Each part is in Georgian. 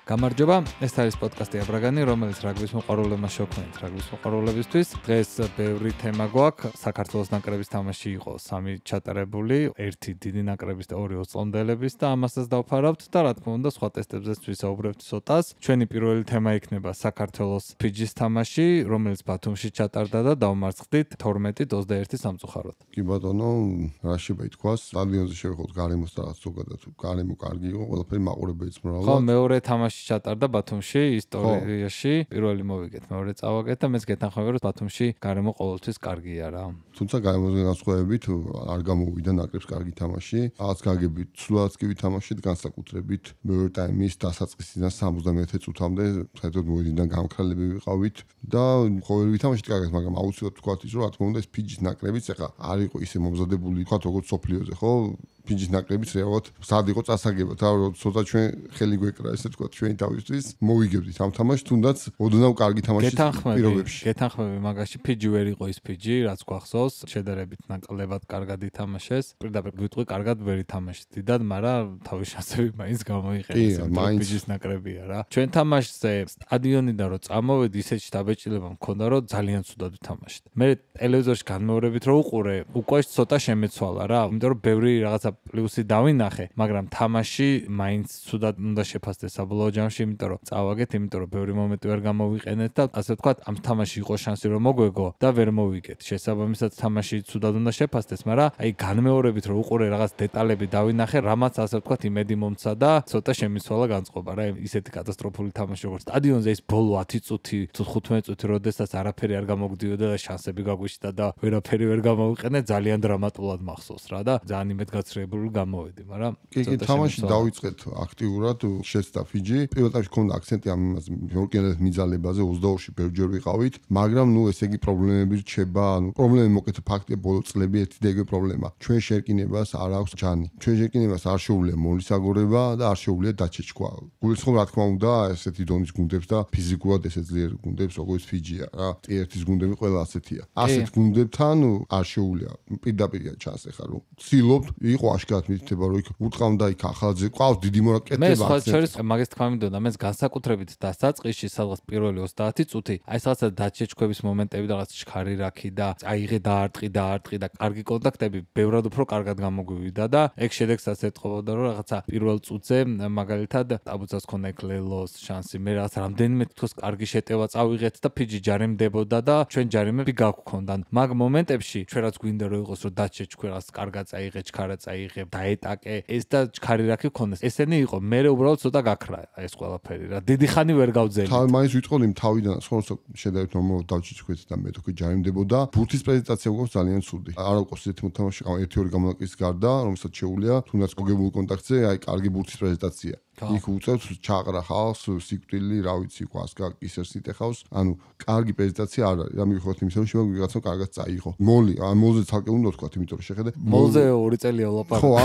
გამარჯობა, ეს არის პოდკასტი აბრაგანი, რომელიც რაგბის მოყვარულებმა შევქმნით რაგბის მოყვარულებისთვის. დღეს ბევრი თემა გვაქვს. საქართველოს ნაკრების თამაში იყო 3 ჩატარებული, 1 დიდი ნაკრების და 2 ოცლონდელების და ამასაც დავფარავთ და რა თქმა უნდა, სხვა ტესტებზეც ვისაუბრებთ ცოტას. ჩვენი პირველი თემა იქნება საქართველოს ფიჯის თამაში, რომელიც ბათუმში ჩატარდა და დავმარცხდით 12-21 სამწუხაროდ. კი ბატონო, რა შეიძლება ითქვას, სტადიონზე შევეხოთ გარემოს და რაღაც ზოგადად გარემო კარგი იყო, ყველაფერი მაყურებელიც მრავლად. ხო, მეორე თამაში ჩატარდა ბათუმში ისტორიაში. პირველი მოვიგეთ, მეორე წავაგეთ და მეც გეთანხმები, რომ ბათუმში გარემო ყოველთვის კარგია რა. თუმცა გარემოზე განსხვავებით არ გამოვიდა ნაკრებს კარგი თამაში. რაღაც გაგებით, სულაც კი ვითამაშეთ განსაკუთრებით მეორე ტაიმის დასაწყისიდან 71 წუთამდე, საერთოდ მოედნიდან გამქრალები ვიყავით და ყოველ ვითამაშეთ კარგად, მაგრამ აუცილებლად ვთქვათ ის, რომ რა თქმა უნდა ეს ფიჯის ნაკრებიც ახლა არ იყო ისე მომზადებული, ვთქვათ როგორც სოფლიოზე, ხო? ფიჯის ნაკრებიც რეალურად სად იყო წასაგებად, რა ცოტა ჩვენ ხელი გვეკრა ესე თქვა ჩვენი თავისთვის მოვიგებდით ამ თამაშს, თუნდაც ოდნავ კარგი თამაშის პირობებში. გეთანხმები, მაგაში ფიჯი ვერ იყო ის ფიჯი, რაც გვახსოვს, შედარებით ნაკლებად კარგად ითამაშეს. პირდაპირ ვიტყვი, კარგად ვერ ითამაშეს დიდად, მაგრამ თავის შანსები მაინც გამოიყენეს. ფიჯის ნაკრებია რა. ჩვენ თამაშზე სტადიონიდან რო წამოვედი, ისეთი დაბეჭდილება მქონდა, რომ ძალიან ცუდად ვითამაშეთ. მე ტელევიზორში განმეორებით რო უყურე, უკვე ცოტა შემეცვალა რა, იმიტომ რომ ბევრი რაღაცა პლუსი დავინახე, მაგრამ თამაში მაინც ცუდად უნდა შეფასდეს საბოლოო ჯამში, იმიტომ რომ წავაგეთ, იმიტომ რომ ბევრი მომენტი ვერ გამოვიყენეთ და ასე ვთქვათ, ამ თამაში იყო შანსი რომ მოგვეგო და ვერ მოვიგეთ. შესაბამისად თამაში ცუდად უნდა შეფასდეს, მაგრამ აი განმეორებით რომ უყურე რაღაც დეტალები დავინახე, რამაც ასე ვთქვათ იმედი მომცა და ცოტა შემიცვალა განწყობა რა, ისეთი კატასტროფული თამაში როგორც სტადიონზე ის ბოლო 10 წუთი, 15 წუთი, როდესაც არაფერი არ გამოგვდიოდა და შანსები გაგვიშთა და ვერაფერი ვერ გამოვიყენე, ძალიან დრამატულად მახსოვს რა და ძალიან იმედგაცრუებული გამოვედი, მაგრამ კი, თამაში დავიწყეთ აქტიურად, შეცდა ფიჯი. პირველ რიგში ქონდა აქცენტი ამ იმაზე, ორგანიზების მიძალებაზე 22-ში ბევრჯერ ვიყავით, მაგრამ ნუ ესე იგი პრობლემები რჩება, ანუ პრობლემები მოკეთ ფაქტია ბოლო წლები ერთი და იგივე პრობლემა. ჩვენ შერკინებას არ აქვს ჯანი. ჩვენ შერკინებას არ შეუძლია მოლისაგორება და არ შეუძლია დაჩეჩქვა. გულისხმობ რა თქმა უნდა, ესეთი დონის გუნდებს და ფიზიკურად ესე ძლიერ გუნდებს, როგორც ფიჯია რა. ერთის გუნდები ყველა ასეთია. ასეთ გუნდებთან არ შეუძლია. პირდაპირია ჩანს ახლა რომ ცდილობთ, იყო აშკარად მითითება რომ იქ უტყავდა იქ ახალძე ყავს დიდი მორაკეტება. მე სხვა შორის მაგას თქვა მინდოდა, მეც განსაკუთრებით დასაწყისში სადღაც პირველი 30 წუთი, აი რაღაცა დაჩეჩქვების მომენტები და რაღაც ჩქარი რაქი და აიღე დაარტყი და კარგი კონტაქტები ბევრად უფრო კარგად გამოგვივიდა და ეგ შედეგსაც ეთყობოდა რომ რაღაცა პირველ წუთზე მაგალითად აბუცას ქონა ეგ ლელოს შანსი, მე რაღაც რამდენიმე თქოს კარგი შეტევა წავიღეთ და ფიჯი ჯარიმდებოდა და ჩვენ ჯარიმები გაგვქონდა. მაგ მომენტებში ჩვენ რაც გვინდა რომ იყოს რომ დაჩეჩქვე რაღაც კარგად წაიღე, ჩქარა წაიღე, დაეტაკე ეს და ჩქარი რაქი ქონდეს. ესენი იყო, მე უბრალოდ ცოტა გაქრა ეს ყველაფერი რა. დიდი ხანი ვერ გავძელი. მაინც ვიტყოდი თავიდან, სხვა შედარებით ნორმალურად დავჩეჩქვეთ და მე თქო ჯარიმდებოდა. ბურთის პრეზენტაცია გვაქვს ძალიან ცუდი. არ აქვს ესეთი მოთამაშე, 1-2 გამონაკლისის გარდა, რომელსაც შეუძლია თუნდაც გოგებულ კონტაქტზე, აი კარგი ბურთის პრეზენტაცია. იქ უწევს ჩაყრა ხალხს, სიკვდილი, რა ვიცი, ყასკა ისერს იტეხავს. ანუ კარგი პრეზენტაცია არ არის. რა მივხვდეთ იმის რომ შემოგვი ვიღაცამ კარგად წაიღო. ამ მოლზე ცალკე უნდა ვთქვა, იმიტომ რომ შეხედე. მოლზე 2 წელია ვლაპარაკობ. ხო,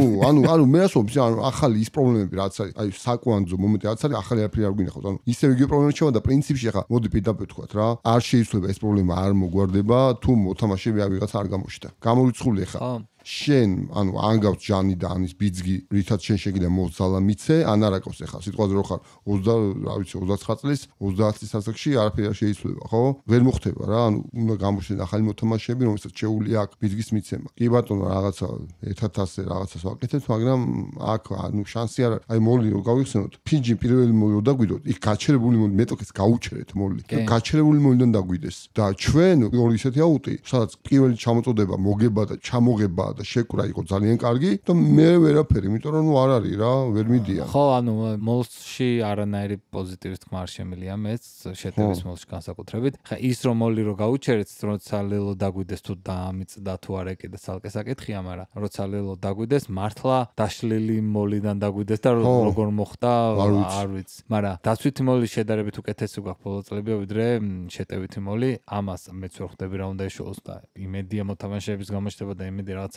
ანუ მე ასობ, ახალი ის პრობლემები რაც არის, აი საკვანძო მომენტი რაც არის, ახალი არაფერი არ გვინახავს. ანუ ისევ იგივე პრობლემები შევა და პრინციპში ახლა მოდი პირდაპირ ვთქვათ რა, არ შეიცვლება ეს პრობლემა არ მოგვარდება, თუ მოთამაშეები არ ვიღაცა არ გამოჩნდა. გამორიცხული ახლა. შენ, ანუ ან გაქვს ჯანი და ანის ბიძგი, რითაც შენ შეგიძლია მოძალა მიცე, ან არ აქვს ახლა. სიტყვაზე რო ხარ 29 წლის, 30 წლის ასაკში არაფერი არ შეიცვლება, ხო? ვერ მოხდება რა, ანუ უნდა გამოჩნდეს ახალი მოთამაშეები, რომელსაც შეუძლია აქ ბიძგის მიცემა. კი ბატონო, რაღაცა 1000-ზე რაღაცას ვაკეთებთ, მაგრამ აქ ანუ შანსი არ არის. აი მოლი რო გავიხსენოთ, ფიჯი პირველი მოლი რო დაგვიდოთ, იქ გაჩერებული მოლი, მეტოქეს გაუჩერეთ მოლი. გაჩერებული მოლიდან დაგვიდეს. და ჩვენ ორი ისეთი აუტი, სადაც პირველი ჩამოწოდება, მოგება და ჩამოღება და შეკრა იყო ძალიან კარგი და მე ვერაფერი, იმიტომ რომ ნუ არ არის რა, ვერ მიდიან. ხო, ანუ მოლში არანაირი პოზიტივის თქმა არ შემილია მეც შეტევის მოლში განსაკუთრებით. ხა ის რომ მოლი რო გაუჩერეთ, როცა ლელო დაგვიდეს თუ დაამიწდა თუ არა კიდე ცალკე საკითხია, მაგრამ როცა ლელო დაგვიდეს, მართლა დაშლილი მოლიდან დაგვიდეს და როგორ მოხდა, არ ვიცი. მაგრამ დაცვითი მოლი შედარებით უკეთესი გვაქვს ბოლო წლებია, ვიდრე შეტევითი მოლი. ამას მეც ვერ ხვდები რა უნდა ეშოოს და იმედია მოთამაშეების გამოჩნდება და იმედი რაღაც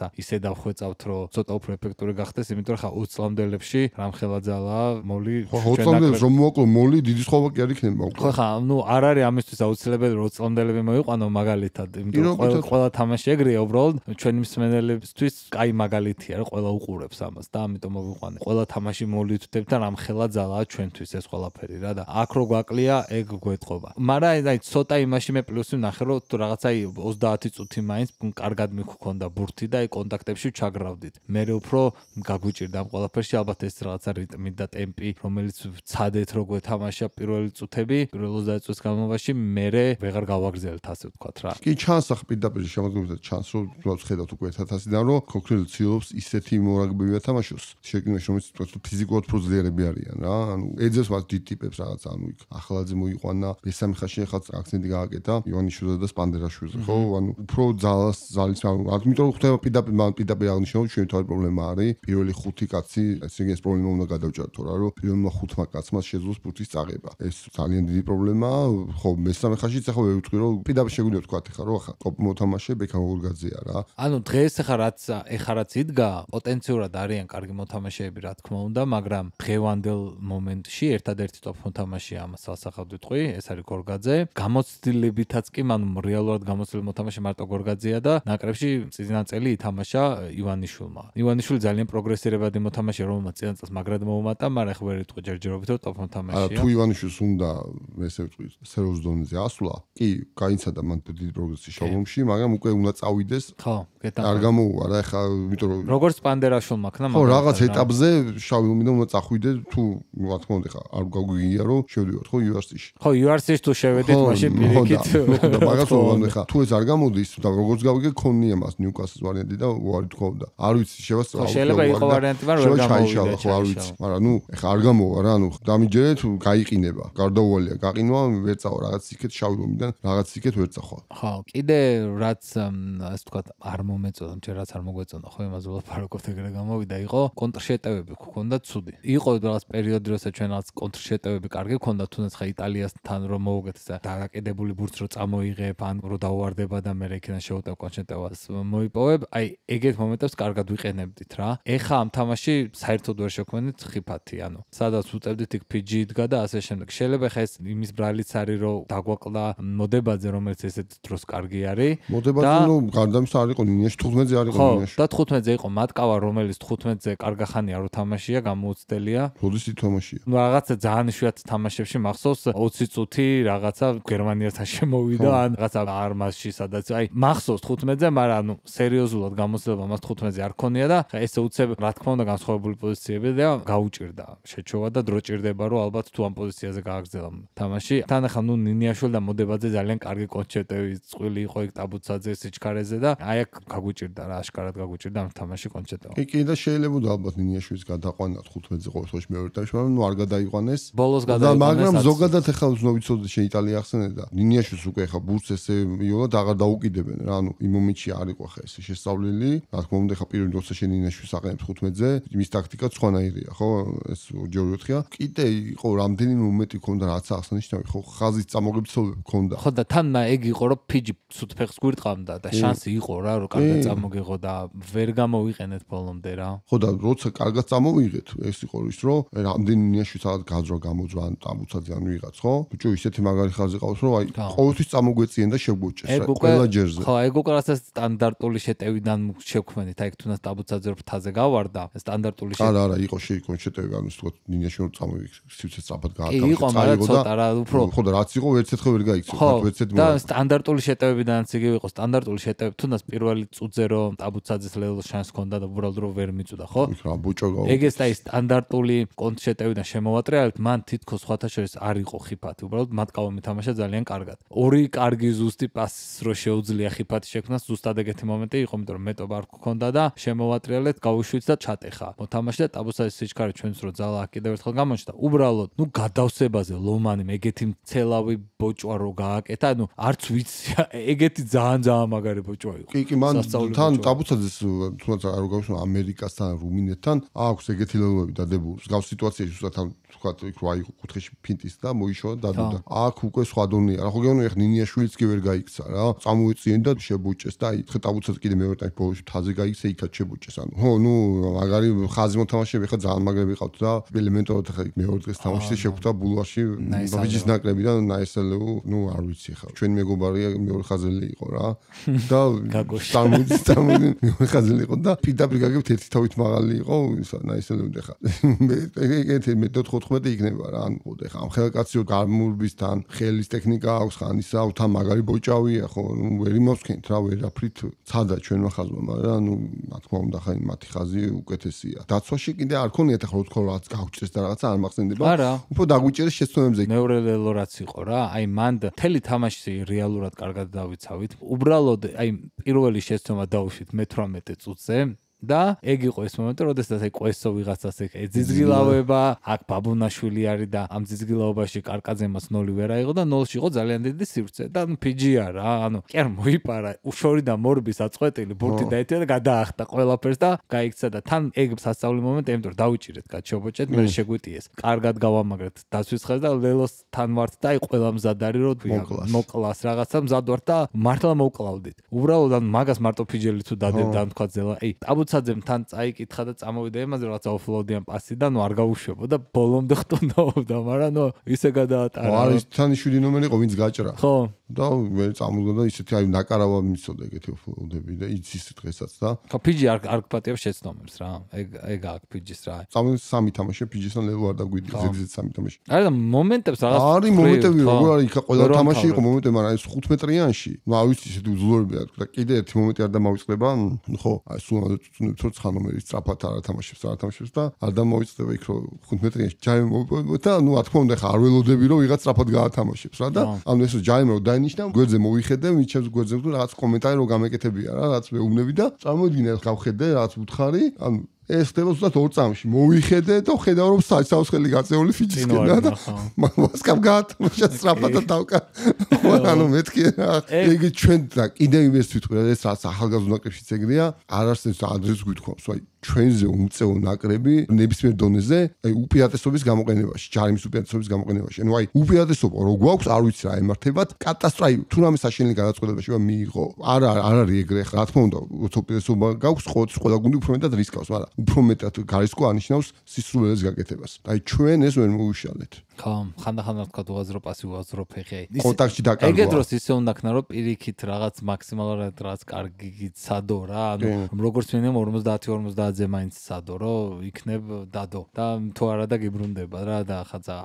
რაღაცა ისე დავხვეწავთ, რომ ცოტა უფრო ეფექტური გახდეს, იმიტომ რომ ხა 20 წლამდელებში რამხელა ძალა მოლი ხო 20 წლამდელს რომ მოკლო მოლი დიდი სხვაობა კი არ იქნება უკვე. ხო ხა, ნუ არ არის ამისთვის აუცილებელი 20 წლამდელები მოიყვანო მაგალითად, იმიტომ რომ ყველა თამაში ეგრეა უბრალოდ ჩვენი მსმენელებისთვის კაი მაგალითია, რომ ყველა უყურებს ამას და ამიტომ მოვიყვანე. ყველა თამაში მოლითვდებ და რამხელა ძალაა ჩვენთვის ეს ყველაფერი რა და აქ რო გაკლია ეგ გვეთყობა. მაგრამ აი ცოტა იმაში მე პლუსი ვნახე, რომ თუ რაღაცა 30 წუთი მაინც კარგად მიგქონდა ბურთი და აი კონტაქტებში ჩაგრავდით. მე უფრო გაგვიჭირდა ამ ყველაფერში ალბათ ეს რაღაცა რიტმი და ტემპი, რომელიც ვცადეთ რო გვეთამაშა პირველი წუთები, პირველ 30 წუთის განმავლობაში მე ვეღარ გავაგრძელეთ ასე ვთქვათ რა. კი ჩანს ახ პირდაპირ შემოგვიდგეთ ჩანს რომ ვხედავთ უკვე 1000-დან რომ კონკრეტულად ცდილობს ისეთი მორაგბები ათამაშოს შეკინოში რომელიც ფიზიკურად უფრო ძლიერები არიან რა. ანუ ეძებს მათ დიდ ტიპებს რაღაცა ანუ იქ ახალაძე მოიყვანა მესამე ხაზში ახალ აქცენტი გააკეთა ივანიშვილზე და სპანდერაშვილზე ხო ანუ უფრო ძალის ამიტომ ხდება პირდაპირ აღნიშნულ ჩვენ თავი პრობლემა არის პირველი 5 კაცი ეს პრობლემა უნდა გადავჭრათ რა რომ პირველმა 5 კაცმა შეძლოს ბურთის წაღება ეს ძალიან დიდი პრობლემაა ხო მესამე ხაზშიც ახლა ვერ ვიტყვი რომ პირდაპირ შეგვიძლია თქვა ხა რომ ახლა ტოპ მოთამაშე ბექა გორგაძეა რა. ანუ დღეს ახლა რაც იდგა პოტენციურად არიან კარგი მოთამაშეები რა თქმა უნდა მაგრამ დღევანდელ მომენტში ერთადერთი ტოპ მოთამაშე ამას ასახავ ვიტყვი ეს არის გორგაძე გამოცდილებითაც კი მან რეალურად გამოცდილებული მოთამაშე მარტო გორგაძეა და ნაკრებში წინაწელი ითამაშა ივანიშვილმა. ივანიშვილი ძალიან პროგრესირებადი მოთამაშეა რომელმაც წინა წელს მაგრად მოუმატა, მაგრამ ახლა ვერ ვიტყვი ჯერჯერობით რომ ტოპ მოთამაშეა. თუ ივანიშვილს უნდა ესე ვიტყვი სერვოს დონეზე ასვლა, კი, გაიცადა მან დიდი პროგრესი შოუმში, მაგრამ უკვე უნდა წავიდეს. ხო, გეტყვი. არ გამოუვა რა ახლა იმიტომ რომ როგორც სპანდერაშვილმა ქნა მაგრამ ხო რაღაც ეტაპზე შავი ომიდან უნდა წახვიდე თუ რა თქმა უნდა ახლა არ გაგვიგია რომ შევდივართ ხო URC-ში. ხო URC-ში თუ შევედით მაშინ პირიქით მაგას ვუყავ ახლა თუ ეს არ გამოდის და როგორც გავიგე ქონია მას ნიუკასლის ვარიანტი და უარი თქონდა. არ ვიცი შევასწავლე. შეიძლება იყო ვარიანტი, მაგრამ ვერ გამოვიდა. ხო არ ვიცი. მაგრამ ნუ ახლა არ გამოვა რა ნუ დამიჯერეთ გაიყინება. გარდაუვალია გაყინვა ვერ წავა რაღაც იქეთ შავი ომიდან რაღაც იქეთ ვერ წახვა. ხო კიდე რაც ასე ვთქვათ არ მომეწონა ჯერ რაც არ მოგვეწონა ხო იმას ვლაპარაკობთ ეგრე გამოვიდა იყო კონტრშეტევები გქონდა ცუდი. იყო რაღაც პერიოდი როცა ჩვენ რაღაც კონტრშეტევები კარგი გქონდა თუნდაც ხა იტალიასთან რომ მოვუგეთ და დაგაკიდებული ბურთს რო წამოიღებ ან რო დაუვარდება და მე იქიდან შეუტევ კონტრშეტევას მოიპოვებ აი ეგეთ მომენტებს კარგად ვიყენებდით რა. ეხა ამ თამაში საერთოდ ვერ შექმნით ხიფათი ანუ სადაც უწევდით იქ PG იდგა და ასე შემდეგ. შეიძლება ხა ეს იმის ბრალიც არის რომ დაგვაყლა მოდებაძე რომელიც ესეთ დროს კარგი არის. მოდებაძე ნუ გარდამის არ იყო ნინიაში 15-ზე არ იყო ნინიაში. და 15-ზე იყო მატკავა რომელიც 15-ზე კარგახანია რო თამაშია გამოუცდელია. როდის თამაშია? ნუ რაღაცა ძალიან იშვიათ თამაშებში მახსოვს 20 წუთი რაღაცა გერმანიასთან შემოვიდა ან რაღაცა არმაზში სადაც აი მახსოვს 15-ზე მაგრამ ანუ სერიოზულად გამოცდილება მას 15-ზე არ ქონია და ესე უცებ რა თქმა უნდა განსხვავებული პოზიციები და გაუჭირდა შეჩოვა და დრო ჭირდება რომ ალბათ თუ ამ პოზიციაზე გააგრძელა თამაში. თან ახლა ნუ ნინიაშვილი და მოდებაძე ძალიან კარგი კონჩეტები წყვილი იყო იქ ტაბუცაძე სიჩქარეზე და აი აქ გაგვიჭირდა რა აშკარად გაგვიჭირდა ამ თამაში კონჩეტება. კი და შეიძლება ალბათ ნინიაშვილის გადაყვანა 15-ზე ყოველ შემთხვევაში მეორე თამაში მაგრამ ნუ არ გადაიყვანეს. ბოლოს გადაიყვანეს. მაგრამ ზოგადად ახლა უცნობიცოდე შე იტალია ახსენე და ნინიაშვილს უკვე ახლა ბურთს ესე მიიღო და აღარ დაუკიდებენ რა ანუ იმ მომენტში არ იყო ახლა ესე შესწავლილი. რა თქმა უნდა ახლა პირველი როცა შე ნინიაშვილს აყენებს 15-ზე იმის ტაქტიკა სხვანაირია ხო ეს ჯერ 4-ია. კიდე იყო რამდენი მომენტი ქონდა რაც აღსანიშნავი ხო ხაზის წამოღებცობები ქონდა. ხო და თან ეგ იყო რომ PG ცუდ ფეხს გვირტყამდა და შანსი იყო რა რომ კარგად წამოგიღო და ვერ გამოვიყენეთ ბოლომდე რა. ხო და როცა კარგად წამოვიღეთ ეს იყო ის რომ რამდენი ნიაში სადაც გაძრა გამოძრა ან ტაბუცაძე ან ვიღაც ხო ბიჭო ისეთი მაგარი ხაზი ყავს რომ აი ყოველთვის წამოგვეწიენ და შეგვუჭეს ყველა ჯერზე. ხო ეგ უკვე რასაც სტანდარტული შეტევიდან შევქმნით აი თუნდაც ტაბუცაძე რო ფთაზე გავარდა სტანდარტული შეტევა არა იყო შეიქონ შეტევა ანუ თქო ნინიაში რომ წამოვიღე სიცოცხლე სწრაფად გააკეთა იყო მაგრამ ცოტა რა უფრო ხო და რაც იყო ვერც ერთხელ ვერ გაიქცევ ვერც ერთ და სტანდარტული შეტევებიდანაც იგივე იყო სტანდარტული შეტევები თუნდაც პირველი წუთზე რომ ტაბუცაძეს ლეველს შანსი ჰქონდა და უბრალოდ რომ ვერ მიწვდა ხო რა ბუჭო გავა ეგეც და ის სტანდარტული კონტრშეტევიდან შემოვატრიალეთ მან თითქოს სხვათა შორის არ იყო ხიფათი უბრალოდ მატკავა მითამაშა ძალიან კარგად ორი კარგი ზუსტი პასის რო შეუძლია ხიფათი შექმნას ზუსტად ეგეთი მომენტი იყო იმიტომ რომ მეტობა არ გქონდა და შემოვატრიალეთ გავუშვით და ჩატეხა მოთამაშე და ტაბუცაძის სიჩქარე ჩვენს რო ძალა კიდევ ერთხელ გამოჩნდა უბრალოდ ნუ გადავსებაზე ლომანი ეგეთი მცელავი ბოჭვა რო გააკეთა ანუ არც ვიცი ეგეთი ძალიან მაგარი ბოჭვა იყო კი მან თან ტაბუცაძეს თუნდაც არ გავიხსნა ამერიკასთან რუმინეთთან აქვს ეგეთი ლელოები დადებული გავს სიტუაციაში ზუსტად თქვათ იქ რა იყო კუთხეში ფინტის და მოიშოვა დადოდა აქ უკვე სხვა დონეა რა ხო გეუბნები ახ ნინიაშვილიც კი ვერ გაიქცა რა წამოიწიენ და შებუჭეს და აი ტაბუცაძე კიდე მეორე ბოლოს თაზე გაიქცა იქაც შებუჭეს. ანუ ხო, ნუ მაგარი ხაზი მოთამაშეები ხა ძალიან მაგრები ყავთ და ელემენტარად ხა მეორე დღეს თამაშზე შეგვხვდა ბულვარში ბიჯის ნაკრები და ნაისელეუ, ნუ არ ვიცი ხა. ჩვენი მეგობარია მეორე ხაზელი იყო რა. და სტამოდი მეორე ხაზელი იყო და პირდაპირ გაგებთ ერთი თავით მაღალი იყო, ნაისელეუ ხა. ეგეთი მეტოდ 14 იქნება რა. ანუ ხა ამ ხელკაციო გამურბისთან ხელის ტექნიკა აქვს ხან ისა თან მაგარი ბოჭავია ხო, ნუ ვერ იმოვსქენთ რა, ვერაფრით ცადა ჩვენმა ხაზმა, მაგრამ ნუ რა თქმა უნდა ხა მათი ხაზი უკეთესია. დაცვაში კიდე არ ქონიათ ახლა თქო რაც გავჭრეს და რაღაცა არ მახსენდება. უფრო დაგვიჭერეს შეცდომებზე. მეორე ლელო რაც იყო რა, აი მანდ მთელი თამაში რეალურად კარგად დავიცავით. უბრალოდ აი პირველი შეცდომა დავუშვით მე-18 წუთზე. და ეგ იყო ეს მომენტი, როდესაც აი ყვესო ვიღაცას ეძიძგილავება, აქ ბაბუნაშვილი არის და ამ ძიძგილაობაში კარკაძემაც 0 ვერ აიღო და 0-ში იყო ძალიან დიდი სივრცე და ნუ ფიჯია რა, ანუ კი არ მოიპარა, უშორიდან მორბის აწყვეტილი ბურთი დაეთია და გადაახტა ყველაფერს და გაიქცა და თან ეგ სასწაული მომენტი, იმიტომ რომ დავიჭირეთ გაჩობოჭეთ, მე შეგვიტიეს. კარგად გავამაგრეთ დაცვის ხაზს და ლელოს თან ვართ და აი ყველა მზად არის რომ მოკლას რაღაცა მზად ვართ და მართლა მოვკლავდით. უბრალოდ ან მაგას მარტო ფიჯელი თუ დადებდა ან თქვა ძელა, აი საბუცაძემ თან წაიკითხა და წამოვიდა იმაზე რაღაცა ოფლოუდიან პასი და ნუ არ გაუშვებო და ბოლომდე ხტუნობდა, მაგრამ ნუ ისე გადაატარა. არის თან 7 ნომერი იყო ვინც გაჭრა. ხო. და მე წამოვიდა და ისეთი აი ნაკარავა მიცოდა ეგეთი ოფლოუდები და იცის დღესაც და. ხო ფიჯი არ გპატიებს შეცდომებს რა. ეგ აქ ფიჯის რა. წამოვიდა 3 თამაში ფიჯისთან ლელო არ დაგვიდი ზედიზედ 3 თამაში. არა და მომენტებს რაღაც არის მომენტები როგორ არის იქ ყველა თამაში იყო მომენტები, მაგრამ ეს 15 მეტრიანში ნუ არ ვიცი ისეთი უძლურებია და კიდე ერთი მომენტი არ დამოვიწყდება, ხო აი სულ თორ 9 ნომერი სწრაფად არ თამაშობს და არ დამოვიწყდება იქ რომ 15 მეტრიანში ჯაიმ და ნუ რა თქმა უნდა ხა არ ველოდები რომ ვიღაც სწრაფად გაათამაშებს რა და ანუ ეს ჯაიმ რომ დაინიშნა გვერდზე მოვიხედე მიჩემს გვერდზე თუ რაღაც კომენტარი რომ გამეკეთებია რა რაც მეუბნები და წარმოიდგინე გავხედე რაღაც უთხარი ანუ ეს ხდება ზუსტად 2 წამში მოვიხედე და ხედავ რომ საერთოდ ხელი გაწეული ფიჯისკენ და მასკამ გაათამაშა სწრაფად დავკა ანუ მეთქი ეგ ჩვენ და კიდევ იმეს ვიტყვი რა ეს რაც ახალგაზრდა ნაკრებშიც ეგრეა არ არსებობს ადრეს გვითხოვს აი ჩვენზე უმწეო ნაკრები ნებისმიერ დონეზე აი უპირატესობის გამოყენებაში ჯარიმის უპირატესობის გამოყენებაში ანუ აი უპირატესობა რო გვაქვს არ ვიცი რა ემართებათ კატასტროფა თუნამე საშინელი გადაწყვეტილებაში მიიღო არ არის ეგრე რა თქმა უნდა უპირატესობა გაქვს ყველა გუნდი უფრო მეტად რისკავს მაგრამ უფრო მეტად გარისკო ანიშნავს სისრულეების გაკეთებას. აი ჩვენ ეს ვერ მოვიშალეთ. ხო, ხანდახან თქვა უაზრო პასი, უაზრო ფეხი. კონტაქტში დაკარგვა. ეგეთ დროს ისე უნდა ქნა რომ პირიქით რაღაც მაქსიმალურად რაღაც კარგი გიცადო რა, ანუ როგორც მინიმუმ 50-50-ზე მაინც სადო რომ იქნებ დადო და თუ არა და გიბრუნდება რა და ხაცა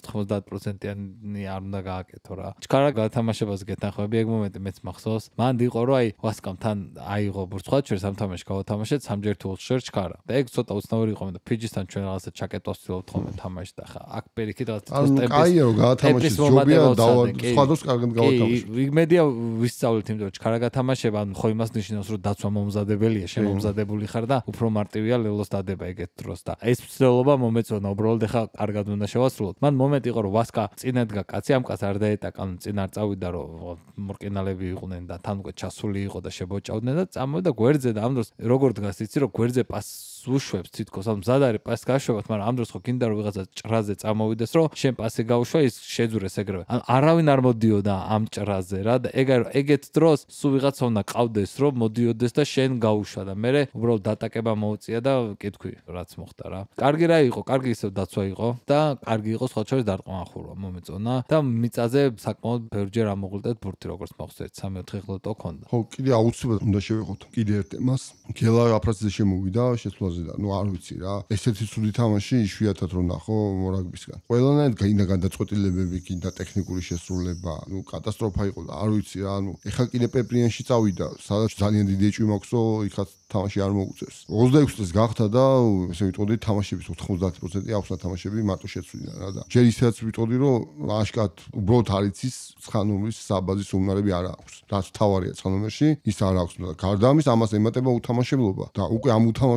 10-90%-იანი არ უნდა გააკეთო რა. ჩქარა გათამაშებას გეთანხმები ეგ მომენტი მეც მახსოვს. მანდ იყო რომ აი ვასკამ თან აიღო ბურთს ჩვენ სამ თამაში გავათამაშეთ სამჯერ თუ 4 შერ ჩქარა. და ეგ ცოტა უცნაური იყო და ფიჯისთან ჩვენ რაღაცა ჩაკეტოს ვცდილობთ ხოლმე თამაში და ხა აქ პირიქით ანუ კაია რომ გაათამაშეს ჯობია სხვადასხვა კარგად გავათამაშე. იმედია ვისწავლეთ იმიტომ რომ ჩქარა გათამაშება ანუ ხო იმას ნიშნავს რომ დაცვა მომზადებელია შემომზადებული ხარ და უფრო მარტივია ლელოს დადება ეგეთ დროს და ეს ცდელობა მომეწონა უბრალოდ ხა კარგად უნდა შევასრულოთ. მან მომენტი იყო რომ ვასკა წინადგა კაცი ამ კაცს არ დაეტაკა ანუ წინ არ წავიდა რომ მორკინალები იყვნენ და თან უკვე ჩასული იყო და შებოჭავდნენ და წამოვიდა გვერდზე და ამ დროს როგორ დგას იცი რომ გვერდზე პასს უშვებს თითქოს ანუ მზად არის პასს გაშვებათ მაგრამ ამ დროს ხო გინდა რომ ვიღაცა ჭრაზე წამოვიდეს რომ შენ პასი გაუშვა ის შეძურეს ეგრევე ანუ არავინ არ მოდიოდა ამ ჭრაზე რა და ეგეთ დროს სულ ვიღაცა უნდა ყავდეს რომ მოდიოდეს და შენ გაუშვა და მე უბრალოდ დატაკება მოუწია და კითხვი რაც მოხდა რა კარგი რა იყო კარგი ისევ დაცვა იყო და კარგი იყო სხვა შორის დარტყმა ახურვა მომეწონა და მიწაზე საკმაოდ ბევრჯერ ამოღლდეთ ბურთი როგორც მოხსეთ 3-4 ღლეტო ქონდა ხო კიდე აუცილებლად უნდა შევეხოთ კიდე ერთ თემას გელა აფრაზზე შემოვიდა შესვლა ნუ არ ვიცი რა ესეთი ცუდი თამაში იშვიათად რომ ნახო მორაგბისგან ყველანაირად გაინდა გადაწყვეტილებები კიდე ტექნიკური შესრულება ნუ კატასტროფა იყო და არ ვიცი რა ანუ ეხა კიდე პეპრიანში წავიდა სადაც ძალიან დიდი ეჭვი მაქვსო იქაც თამაში არ მოუწევს 26 წელს გახდა და ესე ვიტყოდი თამაშების 90% აქვს თამაშები მარტო შეცვლინა რა და ჯერ ისედაც ვიტყოდი რომ აშკარად უბრალოდ არ იცის ცხანომრის საბაზის უნარები არ აქვს რაც თავარია ცხანომერში ის არ აქვს და გარდა ამის ამას ემატება უთამაშებლობა და უკვე ამ უთამაშებლობის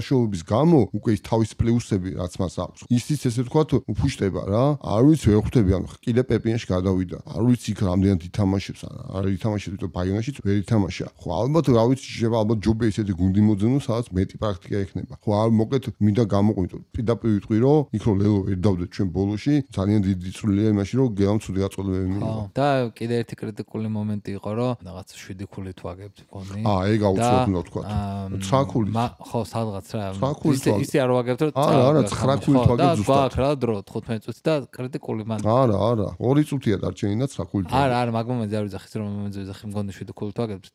გამო უკვე ის თავის პლუსები რაც მას აქვს ისიც ესე ვთქვათ უფუშტება რა არ ვიცი ვერ ხვდები ანუ კიდე პეპინაში გადავიდა არ ვიცი იქ რამდენად ითამაშებს არ ითამაშებს თვითონ ბაიონაშიც ვერ ითამაშა ხო ალბათ რა ვიცი შეიძლება ალბათ ჯობია ისეთი გუნდი მოძენო სადაც მეტი პრაქტიკა ექნება ხო არ მოკლედ მინდა გამოყვინო პირდაპირ ვიტყვი რომ იქ რომ ლელო ვერ დავდეთ ჩვენ ბოლოში ძალიან დიდი წვლილია იმაში რომ გელამ ცუდი გაწოლებები მიიღო და კიდე ერთი კრიტიკული მომენტი იყო რომ რაღაც 7 ქულით ვაგებთ მგონი ეგ აუცილებლად უნდა ვთქვა 9 ქულით ხო სადღაც რა ისე არ ვაგებთ რომ არა 9 ქულით ვაგებთ ზუსტად და რა დრო 15 წუთი და კრიტიკული მან არა 2 წუთია დარჩენი და 9 ქულით არა მაგ მომენტზე არ ვიძახის რომ მომენტზე ვიძახი მგონი 7 ქულით ვაგებთ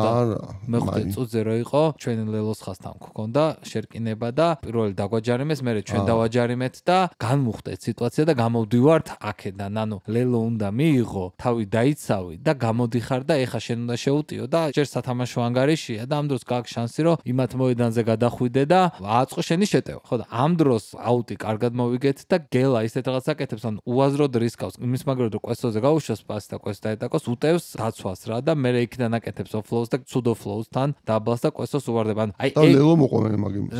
65 წუთზე რო იყო ჩვენ ლელოს ხასთან გქონდა შერკინება და პირველი დაგვაჯარიმეს მე ჩვენ დავაჯარიმეთ და განმუხტეთ სიტუაცია და გამოვდივართ აქედან ანუ ლელო უნდა მიიღო თავი დაიცავი და გამოდიხარ და ეხა შენ უნდა შეუტიო და ჯერ სათამაშო ანგარიშია და ამ დროს გაქვს შანსი რომ იმათ მოედანზე გადახვიდე და აწყო შენი შეტევა ხო და ამ დროს აუტი კარგად მოვიგეთ და გელა ისეთ რაღაც აკეთებს ან უაზროდ რისკავს იმის მაგალითად რომ კვესტოზე გაუშვას პასი და კვესტა ეტაკოს უტევს დაცვას რა და მე იქიდან აკეთებს ოფლოუს და ცუდ ოფლოუსთან დაბალს და კვესტოს უვარდება ან აი ლელო მოყვნენ მაგიმის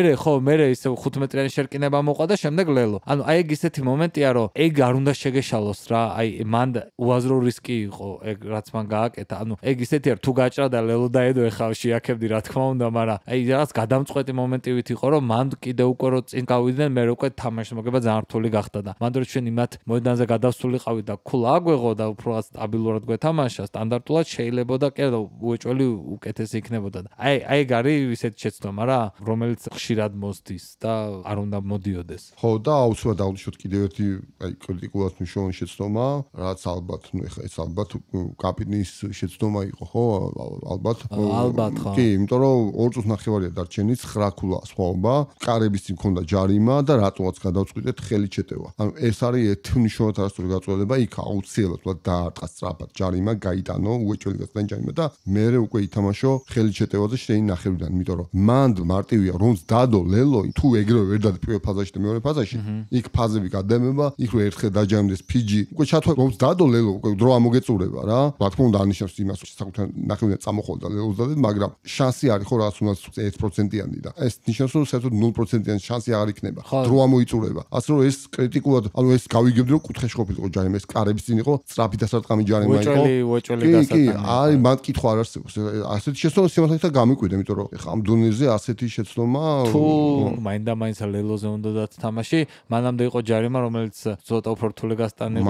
მე ისე 15-იანი შერკინება მოყვა და შემდეგ ლელო ანუ აი ეგ ისეთი მომენტია რომ ეგ არ უნდა შეგეშალოს რა აი მან უაზრო რისკი იყო ეგ რაც მან გააკეთა ანუ ეგ ისეთია თუ გაჭრა და ლელო დაედო ეხა შეაქებდი რა თქმა უნდა მაგრამ აი რაღაც გადამწყვეტი მომენტივით იყო რომ მან კიდე უკვე რო წინ გავიდნენ მე უკვე თამაშის მოგება ძალიან რთული გახდა და მანდ რო ჩვენ იმათ მოედანზე გადავსულიყავი და ქულა აგვეღო და უფრო სტაბილურად გვეთამაშა სტანდარტულად შეიძლებოდა კი და უეჭველი უკეთესი იქნებოდა და აი ეგ არის ისეთი შეცდომა რა რომელიც ხშირად მოსდის და არ უნდა მოდიოდეს ხო და აუცილებლად დავუშვოთ კიდევ ერთი აი კრიტიკულად მნიშვნელოვანი შეცდომა რაც ალბათ ნუ ეხლა ეს ალბათ კაპიტნის შეცდომა იყო ხო ალბათ ხო კი იმიტომ რომ 2 წუთი ნახევარია დარჩენილი 9 ქულა სხვაობა კარების წინ ქონდა ჯარიმა და რატოაც გადავწყვიტეთ ხელით შეტევა ანუ ეს არის ერთი მნიშვნელოვანი არასწორი გაწოლება იქ აუცილებლად დაარტყა სწრაფად ჯარიმა გაიტანო უეჭველი გასტან ჯარიმა და მე უკვე ითამაშო ხელით შეტევაზე შენი ნახევრიდან იმიტომ რომ მანდ მარტივია რომც დადო ლელო თუ ეგრევე ვერ დადო პირველ ფაზაში და მეორე ფაზაში იქ ფაზები გადაემება იქ რო ერთხელ დაჯამდეს ფიჯი უკვე ჩათვალე რომც დადო ლელო უკვე დრო ამოგეწურება რა რა თქმა უნდა ანიშნავს იმას რომ საკუთარ ნახევრიდან წამოხვალდა ლელოს დადეთ მაგრამ შანსი არის ხო რაღაც უნდა 1%-იანი და ეს ნიშნავს რომ საერთოდ 0%-იანი შანსი აღარ იქნება დრო ამოიწურება ასე რომ ეს კრიტიკულად ანუ ეს გავიგებდი რომ კუთხეში ყოფილიყო ჯარიმა ეს კარების წინ იყო სწრაფი დასარტყამი ჯარიმა იყო უეჭველი დასარტყამი აი მან კითხვა არ არსებობს ასეთი შეცდომა სიმართლეთა გამიკვირდა იმიტომ რომ ეხა ამ დონეზე ასეთი შეცდომა თუ მაინდა-მაინც ლელოზე უნდა დათამაში მანამდე იყო ჯარიმა რომელიც ცოტა უფრო რთული გასტანება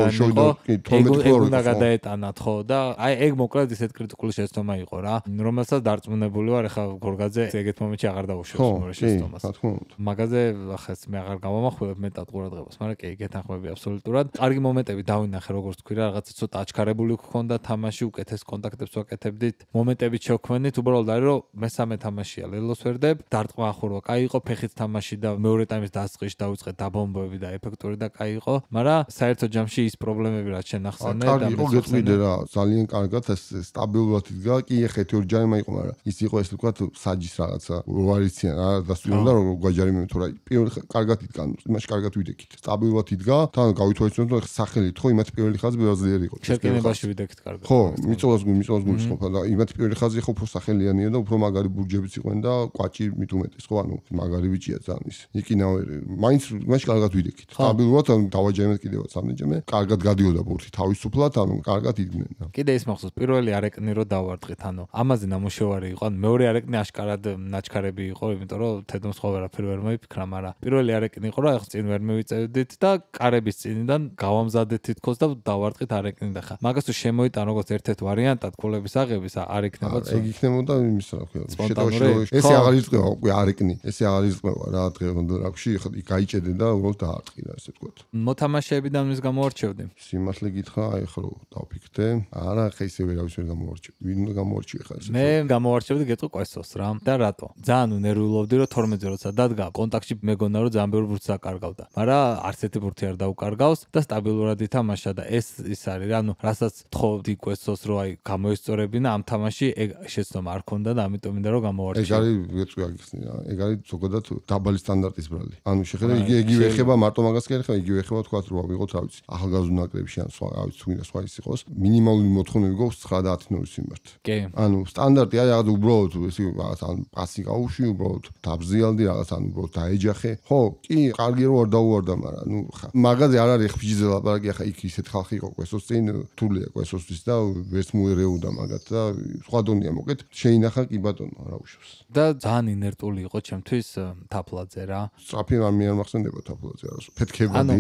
შორიდან უნდა გადაეტანათ ხო და აი ეგ მოკლედ ისეთ კრიტიკული შეცდომა იყო რა რომელსაც დარწმუნებული ვარ ეხა გორგაძე ეგეთ მომენტში აღარ დაუშვებს მეორე შეცდომას მაგაზე ახაც მე აღარ გავამახვილებ მეტად ყურადღებას მაგრამ კი გეთანხმები აბსოლუტურად კარგი მომენტები დავინახე როგორც თქვი რა რაღაცა ცოტა აჩქარებული გქონდა თამაში უკეთეს კონტაქტებს ვაკეთებდით მომენტებით შევქმნით უბრალოდ არის რომ მესამე თამაშია ლელოს ვერდებ დარტყმა ახურვა კაი იყო ფეხით თამაში და მეორე ტაიმის დასწრში დაუწყეთ დაბომბები და ეფექტური და კაი იყო მაგრამ საერთო ჯამში ის პრობლემები რაც შენ ახსენე და კარგი იყო გეტყვიდე რა ძალიან კარგად ეს სტაბილურად იდგა კი ეხეთ ორი ჯარიმა იყო მაგრამ ის იყო ეს ვთქვათ საჯის რაღაცა ვარიციან რა დასვირდა რომ გვაჯარიმე თუ რა პირველი კარგად იდგა იმაში კარგად ვიდექით სტაბილურად იდგა თან გავითვალისწინოთ რომ სახელით ხო იმათ პირველი ხაზი ბერძლიერი იყო შეკინებაში ვიდექით კარგად ხო მიწოვას გულისხმობა და იმათ პირველი ხაზი ხო უფრო სახელიანია და უფრო მაგარი ბურჯებიც იყვნენ და კვაჭი მით უმეტეს ხო ანუ მაგარი ბიჭია ძალიან ის იკინავე მაინც იმაში კარგად ვიდექით სტაბილურად ანუ დავაჯერეთ კიდევაც ამდენჯერმე კარგად გადიოდა ბურთი თავისუფლად ანუ კარგად იდგნენ კიდე ის მახსოვს პირველი არეკნი რო დავარტყით ანუ ამაზე ნამუშევარი იყო ან მეორე არეკნი აშკარად ნაჩქარები იყო იმიტომ რომ თედოს ხო ვერაფერ ვერ მოიფიქრა მაგრამ პირველი არეკნი იყო რა ახლა წინ ვერ მივიწევდით და კარების წინიდან გავამზადეთ თითქოს და დავარტყით არეკნი და ხა მაგას თუ შემოიტან როგორც ერთ-ერთ ვარიანტად ქულების აღების არ იქნება ეგ იქნებოდა იმის რა ქვია ესე აღარ იწება უკვე არეკნი ესე აღარ იწება რა დღევანდელ რაკში ხა გაიჭედე და უბრალოდ დაარტყი რა ესე ვთქვათ მოთამაშეებიდან ვის გამოვარჩევდი სიმართლე გითხრა აი ხო დავფიქრდე არა ხა ისე ვერავის ვერ გამოვარჩევ ვინ უნდა გამოვარჩიო ხა ესე მე გამოვარჩევდი გეტყვი კვესოს რა და რატო ძალიან უნერვილობდი რომ 12-ზე როცა დადგა კონტაქტში მეგონა რომ ძალიან ბევრი ბურთს აკარგავდა მაგრამ არც ერთი ბურთი არ დაუკარგავს და სტაბილურად ითამაშა და ეს ის არის რა ანუ რასაც თხოვდი კვესოს რომ აი გამოისწორებინა ამ თამაში ეგ შეცდომა არ ქონდა და ამიტომ მინდა რომ გამოვარჩიო ეგ არის გეტყვი აგიხსნი რა ეგ არის ზოგადად დაბალი სტანდარტის ბრალი ანუ შეხედა იგივე ეხება მარტო მაგას კი ეხება იგივე ეხება თქვა რომ ავიღოთ რა ვიცი ახალგაზრდა ნაკრებში ან სხვა რა ვიცი თუ გინდა სხვა ის იყოს მინიმალური მოთხოვნები გვაქვს 9 და 10 ნოვის მიმართ კი ანუ სტანდარტი არის რაღაც უბრალოდ ეს ან პასი გაუშვი უბრალოდ უბრალოდ დაბზიალდი რაღაც ანუ უბრალოდ დაეჯახე. ხო, კი, კარგი რომ არ დაუვარდა, მაგრამ ნუ მაგაზე არ არის ხბიჯზე ლაპარაკი, ახლა იქ ისეთ ხალხი იყო კვესოს წინ, თულია კვესოსთვის და ვერც მოერეოდა მაგათ და სხვა დონეა მოკეთ. შეინახა კი ბატონო, რა უშავს. და ძალიან ინერტული იყო ჩემთვის თაფლაძე რა. სწრაფი არ მახსენდება თაფლაძე არას. ფეთქებადი.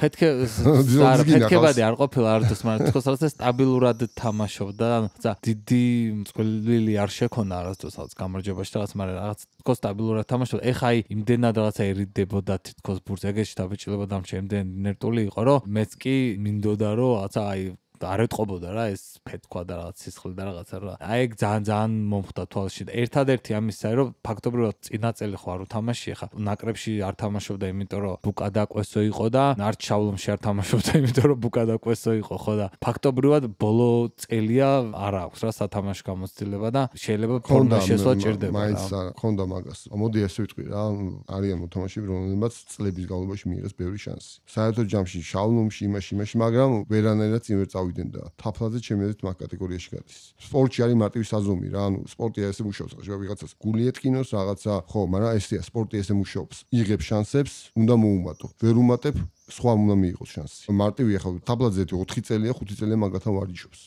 ფეთქებადი არ ყოფილა არც მაგრამ თქოს რაღაცა სტაბილურად თამაშობდა. და დიდი წვლილი არ შექონა არასდროსაც გამარჯვებაში რაღაც, მაგრამ რაღაც თქოს სტაბილურად თამაშობდა. ეხა აი იმდენად რაღაცა ერიდებოდა თითქოს ბურთს, ეგეში დაბეჭდილებოდა ამ შემდენ ინერტული იყო, რომ მეც კი მინდოდა რომ რაღაცა აი არ ეთყობოდა რა ეს ფეთქვა და რაღაც სისხლი და რაღაცა რა. აი ეგ ძალიან მომხვდა თვალში და ერთადერთი ამისაა რომ ფაქტობრივად წინაწელი ხო არ უთამაშია ხა. ნაკრებში არ თამაშობდა იმიტომ რომ ბუკა და კვესო იყო და არც შავლომში არ თამაშობდა იმიტომ რომ ბუკა და კვესო იყო ხო და ფაქტობრივად ბოლო წელია არ აქვს რა სათამაშო გამოცდილება და შეიძლება ფორმა შესვლა ჭირდება რა. მაინც ხონდა მაგას. მოდი ესე ვიტყვი რა, არიან მოთამაშეები რომელებიც წლების განმავლობაში მიიღეს ბევრი შანსი. საერთო ჯამში შავლომში იმაში, მაგრამ ვერანაირად წინ ვერ და თაფლაძე ჩემი აზრით მაგ კატეგორიაში გადის. სპორტში არის მარტივი საზომი რა, ანუ სპორტია ესე მუშაობს, ხა ვიღაცას გული ეთკინოს რაღაცა, ხო, მაგრამ ესეა სპორტი ესე მუშაობს. იღებ შანსებს, უნდა მოუმატო. ვერ უმატებ, სხვა უნდა მიიღოს შანსი. მარტივია ხა თაფლაძე 4 წელია, 5 წელია მაგათან ვარჯიშობს.